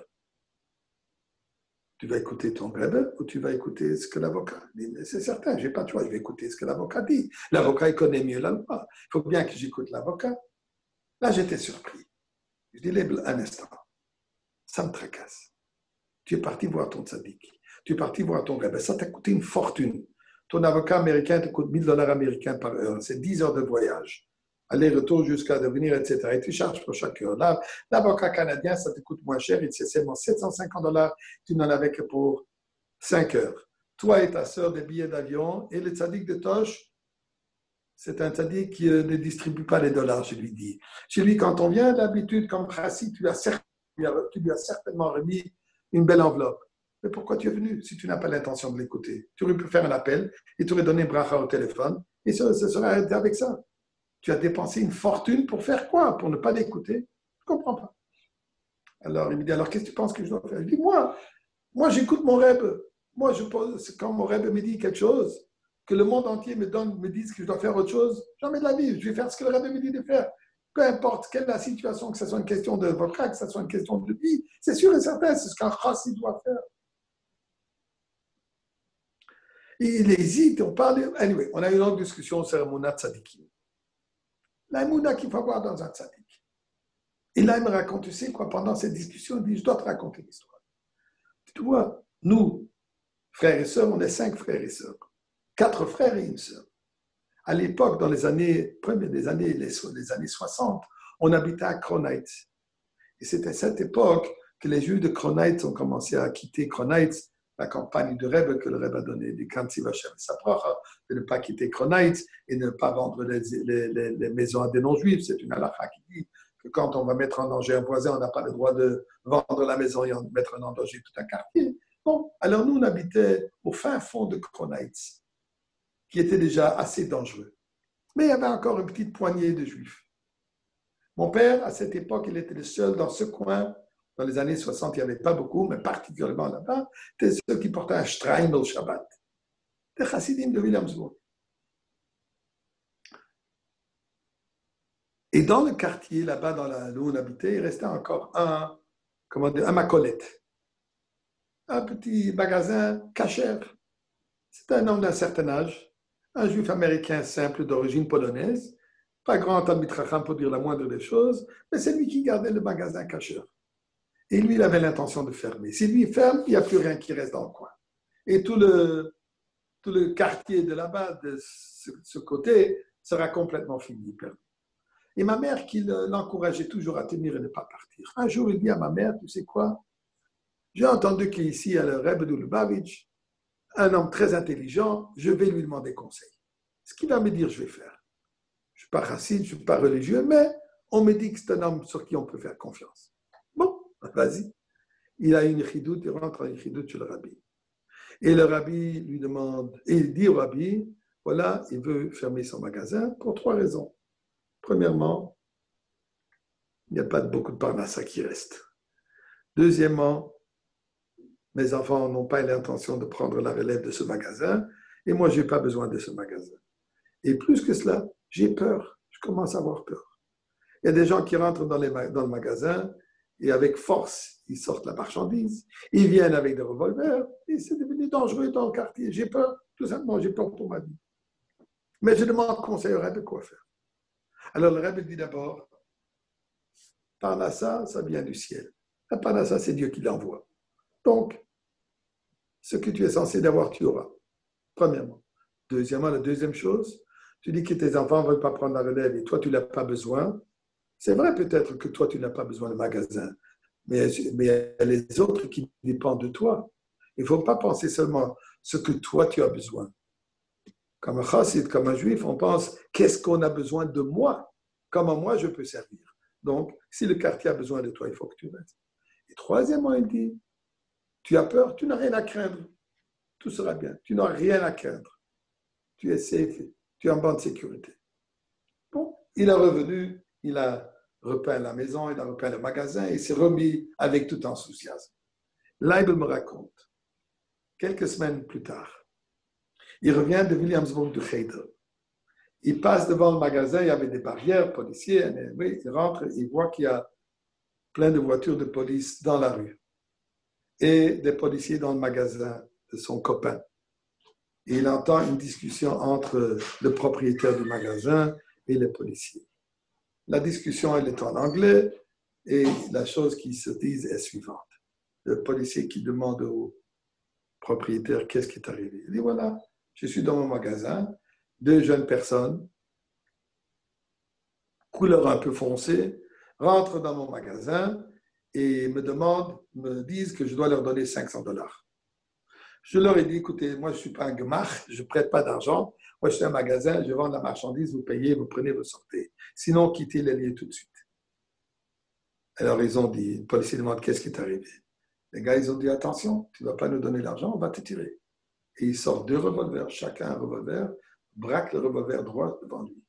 Tu vas écouter ton rebbe ou tu vas écouter ce que l'avocat dit? C'est certain, je n'ai pas de choix, je vais écouter ce que l'avocat dit. L'avocat, il connaît mieux la loi. Il faut bien que j'écoute l'avocat. Là, j'étais surpris. Je dis, Label, un instant, ça me tracasse. Tu es parti voir ton tzaddik, tu es parti voir ton rebbe, ça t'a coûté une fortune. Ton avocat américain te coûte mille dollars américains par heure, c'est dix heures de voyage. Aller-retour jusqu'à devenir, et cetera. Et tu charges pour chaque heure. Là, l'avocat canadien, ça te coûte moins cher, il c'est seulement sept cent cinquante dollars, tu n'en avais que pour cinq heures. Toi et ta sœur, des billets d'avion, et le tzaddik de Tosh, c'est un tzaddik qui ne distribue pas les dollars, je lui dis. Chez lui, quand on vient, d'habitude, comme chassid, tu, tu lui as certainement remis une belle enveloppe. Mais pourquoi tu es venu si tu n'as pas l'intention de l'écouter? Tu aurais pu faire un appel, et tu aurais donné bracha au téléphone, et ça, ça serait arrêté avec ça. Tu as dépensé une fortune pour faire quoi? Pour ne pas l'écouter? Je ne comprends pas. Alors, il me dit, alors qu'est-ce que tu penses que je dois faire? Je dis, moi, moi j'écoute mon rebbe. Moi, je pose, quand mon rebbe me dit quelque chose, que le monde entier me donne, me dise que je dois faire autre chose, jamais de la vie. Je vais faire ce que le rebbe me dit de faire. Peu importe quelle la situation, que ce soit une question de vocat, que ce soit une question de vie, c'est sûr et certain, c'est ce qu'un chassid doit faire. Et il hésite, on parle. Anyway, on a eu une longue discussion sur Mouna Tzadikim. La Mouna qu'il faut avoir dans un tzaddik. Et là, il me raconte, tu sais quoi, pendant cette discussion, il dit, je dois te raconter l'histoire. Tu vois, nous, frères et sœurs, on est cinq frères et sœurs. Quatre frères et une sœur. À l'époque, dans les années, premières des années, les, les années soixante, on habitait à Kronheitz. Et c'était à cette époque que les Juifs de Kronheitz ont commencé à quitter Kronheitz la campagne de Rebbe que le Rebbe a donnée, du Kantiv Hashem Saprocha, de ne pas quitter Kronaitz et de ne pas vendre les, les, les, les maisons à des non-juifs. C'est une halakha qui dit que quand on va mettre en danger un voisin, on n'a pas le droit de vendre la maison et en mettre en danger tout un quartier. Bon, alors nous, on habitait au fin fond de Kronaitz, qui était déjà assez dangereux. Mais il y avait encore une petite poignée de juifs. Mon père, à cette époque, il était le seul dans ce coin. Dans les années soixante, il n'y avait pas beaucoup, mais particulièrement là-bas, c'était ceux qui portaient un Streimel Shabbat. Des chassidim de Williamsburg. Et dans le quartier, là-bas, dans la, où on habitait, il restait encore un, comment dire, un macolette. Un petit magasin cachère. C'était un homme d'un certain âge, un juif américain simple d'origine polonaise, pas grand Talmid Chacham pour dire la moindre des choses, mais c'est lui qui gardait le magasin cachère. Et lui, il avait l'intention de fermer. Si lui ferme, il n'y a plus rien qui reste dans le coin. Et tout le, tout le quartier de là-bas, de ce, ce côté, sera complètement fini, perdu. Et ma mère, qui l'encourageait toujours à tenir et ne pas partir. Un jour, il dit à ma mère, tu sais quoi? J'ai entendu qu'ici, à le Rebbe de Lubavitch, un homme très intelligent, je vais lui demander conseil. Ce qu'il va me dire, je vais faire. Je ne suis pas raciste, je ne suis pas religieux, mais on me dit que c'est un homme sur qui on peut faire confiance. Bon, vas-y. Il a une chidoute, il rentre en une chidoute chez le rabbi. Et le rabbi lui demande, et il dit au rabbi, voilà, il veut fermer son magasin pour trois raisons. Premièrement, il n'y a pas beaucoup de parnassa qui reste. Deuxièmement, mes enfants n'ont pas l'intention de prendre la relève de ce magasin, et moi, je n'ai pas besoin de ce magasin. Et plus que cela, j'ai peur. Je commence à avoir peur. Il y a des gens qui rentrent dans, les, dans le magasin, et avec force, ils sortent la marchandise, ils viennent avec des revolvers, et c'est devenu dangereux dans le quartier. J'ai peur, tout simplement, j'ai peur pour ma vie. Mais je demande conseil au Rebbe quoi faire. Alors le Rebbe dit d'abord, Parnassa, ça vient du ciel. La Parnassa, c'est Dieu qui l'envoie. Donc, ce que tu es censé d'avoir, tu auras. Premièrement. Deuxièmement, la deuxième chose, tu dis que tes enfants ne veulent pas prendre la relève et toi, tu n'as pas besoin. C'est vrai peut-être que toi, tu n'as pas besoin de magasin, mais, mais il y a les autres qui dépendent de toi. Il ne faut pas penser seulement ce que toi, tu as besoin. Comme un chassid, comme un juif, on pense, qu'est-ce qu'on a besoin de moi? Comment moi, je peux servir? Donc, si le quartier a besoin de toi, il faut que tu restes. Et troisièmement, il dit, tu as peur, tu n'as rien à craindre. Tout sera bien. Tu n'as rien à craindre. Tu es safe, tu es en bonne sécurité. Bon, il est revenu, il a repeint la maison, il a repeint le magasin et s'est remis avec tout enthousiasme. Leibel me raconte, quelques semaines plus tard, il revient de Williamsburg de Cheder. Il passe devant le magasin, il y avait des barrières policiers, il rentre, il voit qu'il y a plein de voitures de police dans la rue et des policiers dans le magasin de son copain. Et il entend une discussion entre le propriétaire du magasin et les policiers. La discussion, elle est en anglais et la chose qui se dit est suivante. Le policier qui demande au propriétaire qu'est-ce qui est arrivé. Il dit voilà, je suis dans mon magasin, deux jeunes personnes, couleur un peu foncée, rentrent dans mon magasin et me demandent, me disent que je dois leur donner cinq cents dollars. Je leur ai dit, écoutez, moi je ne suis pas un gemach, je ne prête pas d'argent, moi je suis un magasin, je vends de la marchandise, vous payez, vous prenez, vous sortez. Sinon, quittez les lieux tout de suite. Alors ils ont dit, le policier demande qu'est-ce qui est arrivé. Les gars, ils ont dit, attention, tu ne vas pas nous donner l'argent, on va te tirer. Et ils sortent deux revolvers, chacun un revolver, braque le revolver droit devant lui.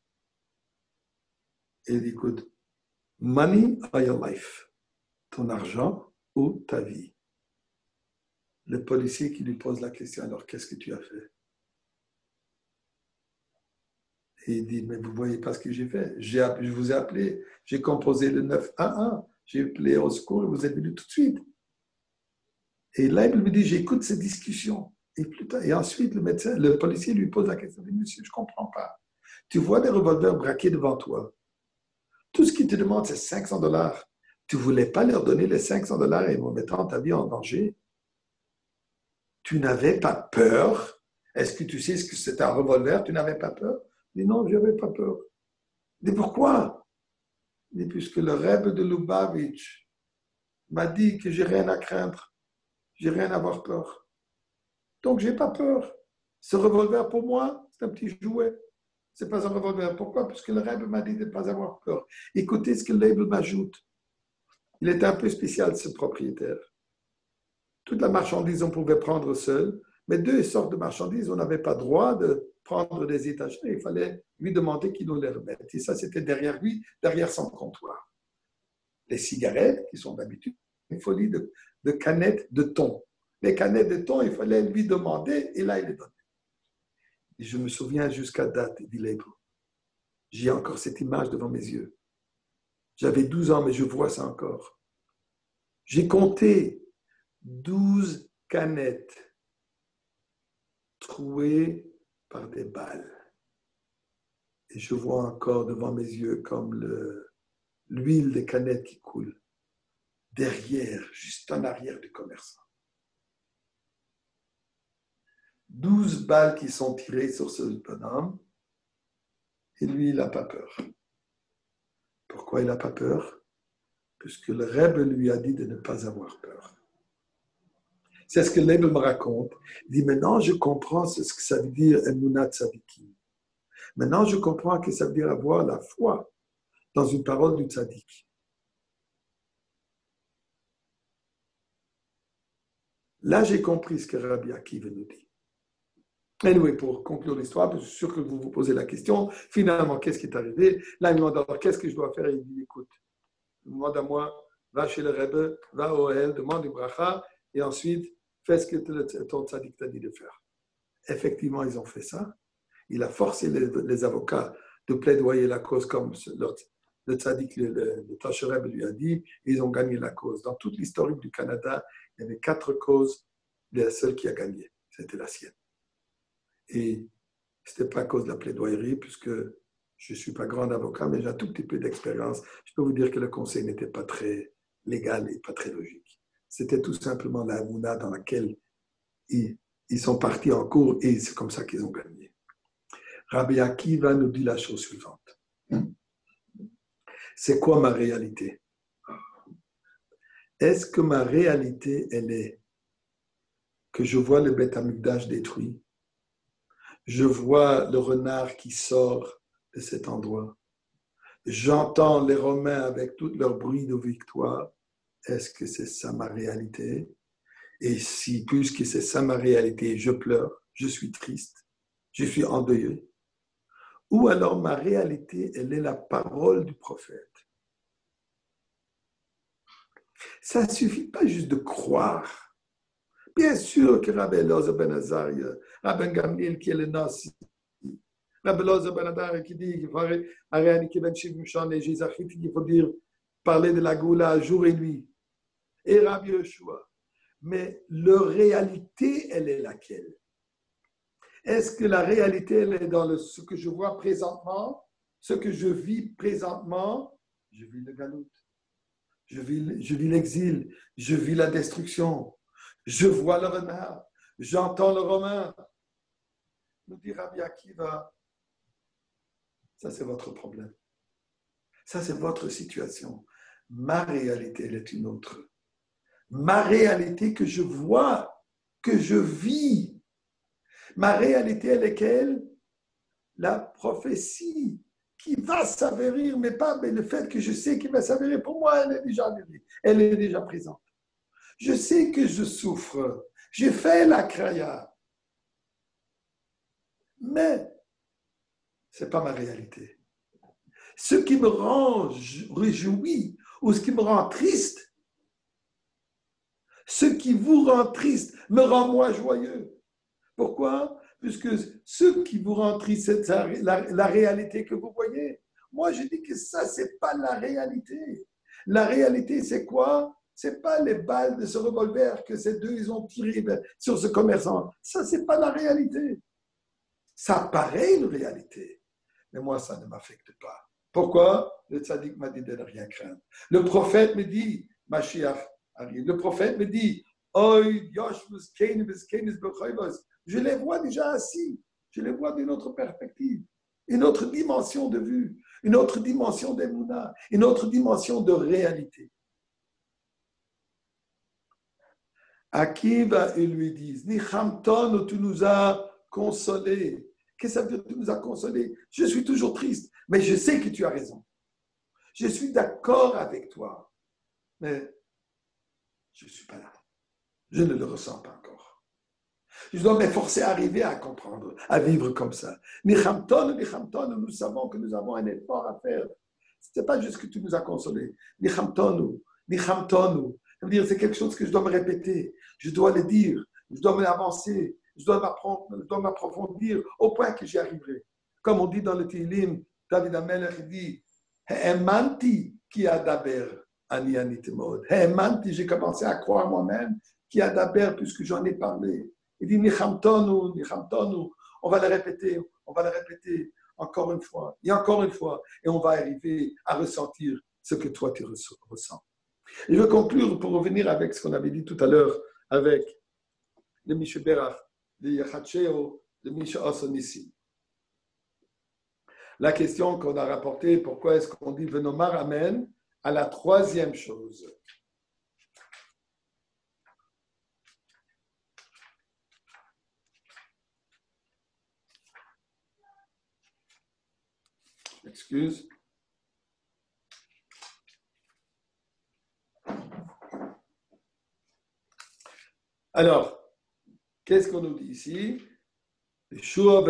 Et il dit, écoute, money or your life, ton argent ou ta vie. Le policier qui lui pose la question, alors qu'est-ce que tu as fait? Et il dit, mais vous ne voyez pas ce que j'ai fait. J'ai, je vous ai appelé, j'ai composé le neuf un un, j'ai appelé au secours et vous êtes venu tout de suite. Et là, il me dit, j'écoute cette discussion. Et, plus tard, et ensuite, le médecin, le policier lui pose la question, il dit, monsieur, je ne comprends pas. Tu vois des revolvers braqués devant toi. Tout ce qu'ils te demandent, c'est cinq cents dollars. Tu ne voulais pas leur donner les cinq cents dollars et en mettant ta vie en danger. Tu n'avais pas peur. Est-ce que tu sais ce que c'est un revolver? Tu n'avais pas peur? Il dit non, je n'avais pas peur. Il dit pourquoi? Il dit puisque le Rebbe de Lubavitch m'a dit que j'ai rien à craindre. J'ai rien à avoir peur. Donc, je n'ai pas peur. Ce revolver, pour moi, c'est un petit jouet. Ce n'est pas un revolver. Pourquoi? Parce que le Rebbe m'a dit de ne pas avoir peur. Écoutez ce que le Rebbe m'ajoute. Il était un peu spécial, ce propriétaire. Toute la marchandise, on pouvait prendre seul, mais deux sortes de marchandises, on n'avait pas droit de prendre des étagères. Il fallait lui demander qu'il nous les remette. Et ça, c'était derrière lui, derrière son comptoir. Les cigarettes, qui sont d'habitude une folie de, de canettes de thon. Les canettes de thon, il fallait lui demander, et là, il les donnait. Et je me souviens jusqu'à date, dit l'Hébreu. J'ai encore cette image devant mes yeux. J'avais douze ans, mais je vois ça encore. J'ai compté douze canettes trouées par des balles. Et je vois encore devant mes yeux comme le, l'huile des canettes qui coule. Derrière, juste en arrière du commerçant. douze balles qui sont tirées sur ce bonhomme. Et lui, il n'a pas peur. Pourquoi il n'a pas peur? Puisque le Rebbe lui a dit de ne pas avoir peur. C'est ce que le Rebbe me raconte. Il dit, maintenant je comprends ce que ça veut dire Emunat Tzadikim. Maintenant je comprends que ça veut dire avoir la foi dans une parole du Tzadik. Là, j'ai compris ce que Rabbi Akiva nous dit. Anyway, pour conclure l'histoire, je suis sûr que vous vous posez la question, finalement, qu'est-ce qui est arrivé? Là, il me demande alors, qu'est-ce que je dois faire? Et il dit, écoute, il me demande à moi, va chez le Rebbe, va au Ohel, demande du bracha, et ensuite, fais ce que ton tzaddik t'a dit de faire. Effectivement, ils ont fait ça. Il a forcé les, les avocats de plaidoyer la cause comme le, le tzaddik, le, le, le Tache Rebbe lui a dit, et ils ont gagné la cause. Dans toute l'histoire du Canada, il y avait quatre causes, la seule qui a gagné, c'était la sienne. Et ce n'était pas à cause de la plaidoyerie, puisque je ne suis pas grand avocat, mais j'ai un tout petit peu d'expérience. Je peux vous dire que le conseil n'était pas très légal et pas très logique. C'était tout simplement la Hamouna dans laquelle ils, ils sont partis en cours et c'est comme ça qu'ils ont gagné. Rabbi Akiva nous dit la chose suivante. C'est quoi ma réalité? Est-ce que ma réalité, elle est que je vois le Beth Amikdash détruit? Je vois le renard qui sort de cet endroit. J'entends les Romains avec tout leur bruit de victoire. Est-ce que c'est ça ma réalité? Et si, puisque c'est ça ma réalité, je pleure, je suis triste, je suis endeuillé. Ou alors ma réalité, elle est la parole du prophète. Ça ne suffit pas juste de croire. Bien sûr que Rabbi Elazar ben Azariah, Rabbi Gamliel qui est le Nasi, Rabbi Elazar ben Azariah qui dit qu'il faut dire parler de la Goula jour et nuit, et Rabbi Yeshua. Mais leur réalité, elle est laquelle? Est-ce que la réalité, elle est dans le, ce que je vois présentement, ce que je vis présentement? Je vis le galout, je vis, je vis l'exil, je vis la destruction. Je vois le renard, j'entends le romain. Nous dit Rabbi Akiva, ça c'est votre problème. Ça c'est votre situation. Ma réalité, elle est une autre. Ma réalité que je vois, que je vis. Ma réalité, elle est quelle? La prophétie qui va s'avérir, mais pas mais le fait que je sais qu'il va s'avérir. Pour moi, elle est déjà arrivée. Elle est déjà présente. Je sais que je souffre. J'ai fait la kraya. Mais ce n'est pas ma réalité. Ce qui me rend réjoui ou ce qui me rend triste, ce qui vous rend triste me rend moi joyeux. Pourquoi? Puisque ce qui vous rend triste, c'est la, la réalité que vous voyez. Moi, je dis que ça, ce n'est pas la réalité. La réalité, c'est quoi? Ce n'est pas les balles de ce revolver que ces deux ils ont tiré sur ce commerçant. Ça, ce n'est pas la réalité. Ça paraît une réalité. Mais moi, ça ne m'affecte pas. Pourquoi? Le tzaddik m'a dit de ne rien craindre. Le prophète me dit, Mashiach arrive. Le prophète me dit, je les vois déjà assis. Je les vois d'une autre perspective, une autre dimension de vue, une autre dimension d'émouna, une autre dimension de réalité. Akiva, ils lui disent, Nichamton, tu nous as consolés. Qu'est-ce que ça veut dire, tu nous as consolés? Je suis toujours triste, mais je sais que tu as raison. Je suis d'accord avec toi, mais je ne suis pas là. Je ne le ressens pas encore. Je dois m'efforcer à arriver à comprendre, à vivre comme ça. Nichamton, Nichamton, nous savons que nous avons un effort à faire. Ce n'est pas juste que tu nous as consolés. Nichamton, Nichamton. Ça veut dire c'est quelque chose que je dois me répéter. Je dois le dire. Je dois m'avancer. Je dois m'approfondir au point que j'y arriverai. Comme on dit dans le Tehillim, David Amelech dit He'emanti ki adaber ani anitemod. He'emanti, j'ai commencé à croire moi-même qui adaber puisque j'en ai parlé. Il dit Nichamtonu, Nichamtonu. On va le répéter, on va le répéter encore une fois, et encore une fois, et on va arriver à ressentir ce que toi tu ressens. Et je veux conclure pour revenir avec ce qu'on avait dit tout à l'heure avec le Mishe Berach, le Yachatcheo, le Mishe Osonissi. La question qu'on a rapportée, pourquoi est-ce qu'on dit Venomar Amen à la troisième chose. Excuse. Alors, qu'est-ce qu'on nous dit ici? Quand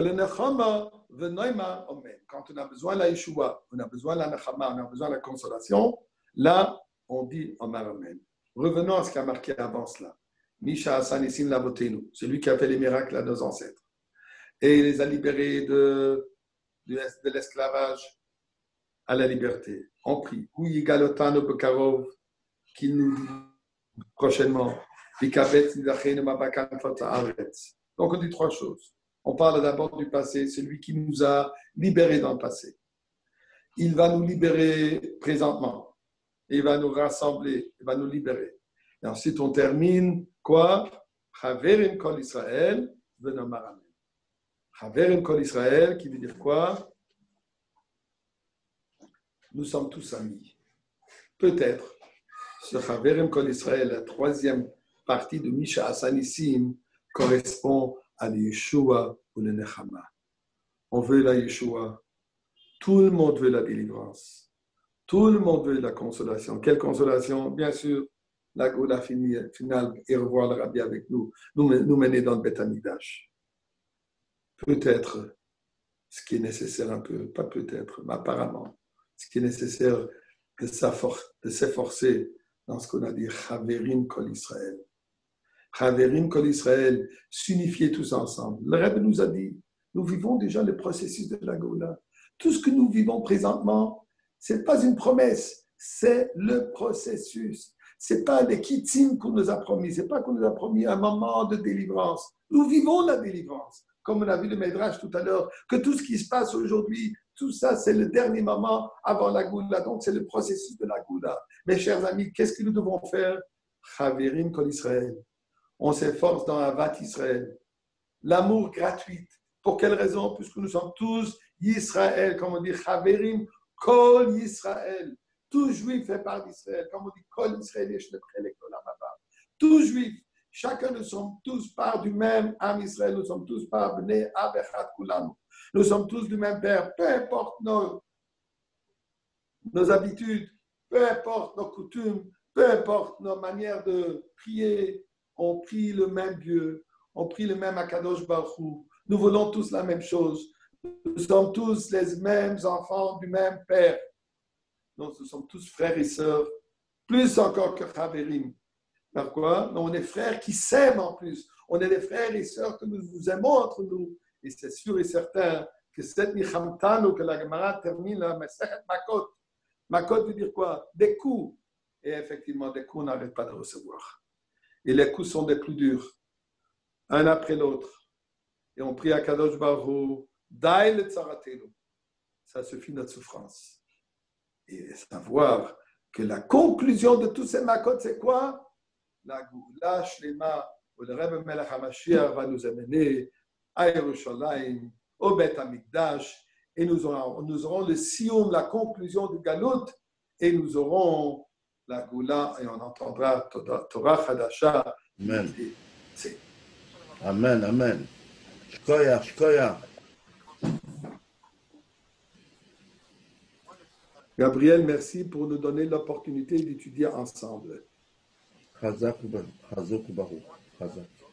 on a besoin de la Yeshua, on a besoin de la Nechama, on a besoin de la consolation, là, on dit Omer Amen. Revenons à ce qui a marqué avant cela. Misha Hassan Isim Lavotenu, celui qui a fait les miracles à nos ancêtres. Et il les a libérés de, de, de l'esclavage à la liberté. On prie. Galotano Bekarov, qu'il nous dit prochainement. Donc on dit trois choses. On parle d'abord du passé, celui qui nous a libérés dans le passé. Il va nous libérer présentement. Il va nous rassembler, il va nous libérer. Et ensuite on termine quoi? Chaverim Kol Israël, Venomar Amen. Chaverim Kol Israël, qui veut dire quoi? Nous sommes tous amis. Peut-être, ce Chaverim Kol Israël, la troisième partie de Misha Hasanissim, correspond à la Yeshua ou le Nechama. On veut la Yeshua. Tout le monde veut la délivrance. Tout le monde veut la consolation. Quelle consolation? Bien sûr, la Goula finale et revoir le Rabbi avec nous, nous, nous mener dans le Beth Amikdash. Peut-être, ce qui est nécessaire un peu, pas peut-être, mais apparemment, ce qui est nécessaire de s'efforcer dans ce qu'on a dit, Chaverim Kol Israël. Chaverim Kol Israël, s'unifier tous ensemble. Le Rebbe nous a dit, nous vivons déjà le processus de la Goula. Tout ce que nous vivons présentement, ce n'est pas une promesse, c'est le processus. Ce n'est pas les kitzim qu'on nous a promis, ce n'est pas qu'on nous a promis un moment de délivrance. Nous vivons la délivrance. Comme on a vu le Midrash tout à l'heure, que tout ce qui se passe aujourd'hui, tout ça, c'est le dernier moment avant la Goula. Donc, c'est le processus de la Goula. Mes chers amis, qu'est-ce que nous devons faire? Chaverim Kol Israël. On s'efforce dans Avat Israël. L'amour gratuit. Pour quelle raison? Puisque nous sommes tous Israël, comme on dit, Chaverim Kol Israël. Tout juif fait part d'Israël. Comme on dit, Kol Israël, tout juif. Chacun, nous sommes tous part du même Am Israël. Nous sommes tous part Bnei Av Echad Kulam. Nous sommes tous du même Père. Peu importe nos, nos habitudes, peu importe nos coutumes, peu importe nos manières de prier, on prie le même Dieu, on prie le même Akadosh Baruch Hu. Nous voulons tous la même chose. Nous sommes tous les mêmes enfants du même Père. Donc, nous sommes tous frères et sœurs, plus encore que Chaverim. Pourquoi? On est frères qui s'aiment en plus. On est des frères et sœurs que nous nous aimons entre nous. Et c'est sûr et certain que cette Nichamtanu que la Gemara termine la Masechet Makot. Makot veut dire quoi? Des coups. Et effectivement, des coups, on n'arrête pas de recevoir. Et les coups sont des plus durs, un après l'autre. Et on prie à Kadosh Baruch Hu, Dai le tzaratenu. Ça suffit notre souffrance. Et savoir que la conclusion de tous ces Makot, c'est quoi? La Goula Shlema, où le Rebbe Melech HaMashiach va nous amener à Yerushalayim, au Beth Amikdash, et nous aurons, nous aurons le Sioum, la conclusion du Galut, et nous aurons la Goula, et on entendra Torah Chadasha Amen. C'est- Amen, amen. Shkoya, shkoya. Gabriel, merci pour nous donner l'opportunité d'étudier ensemble. Chazak uba- chazok ubaruch. Chazak.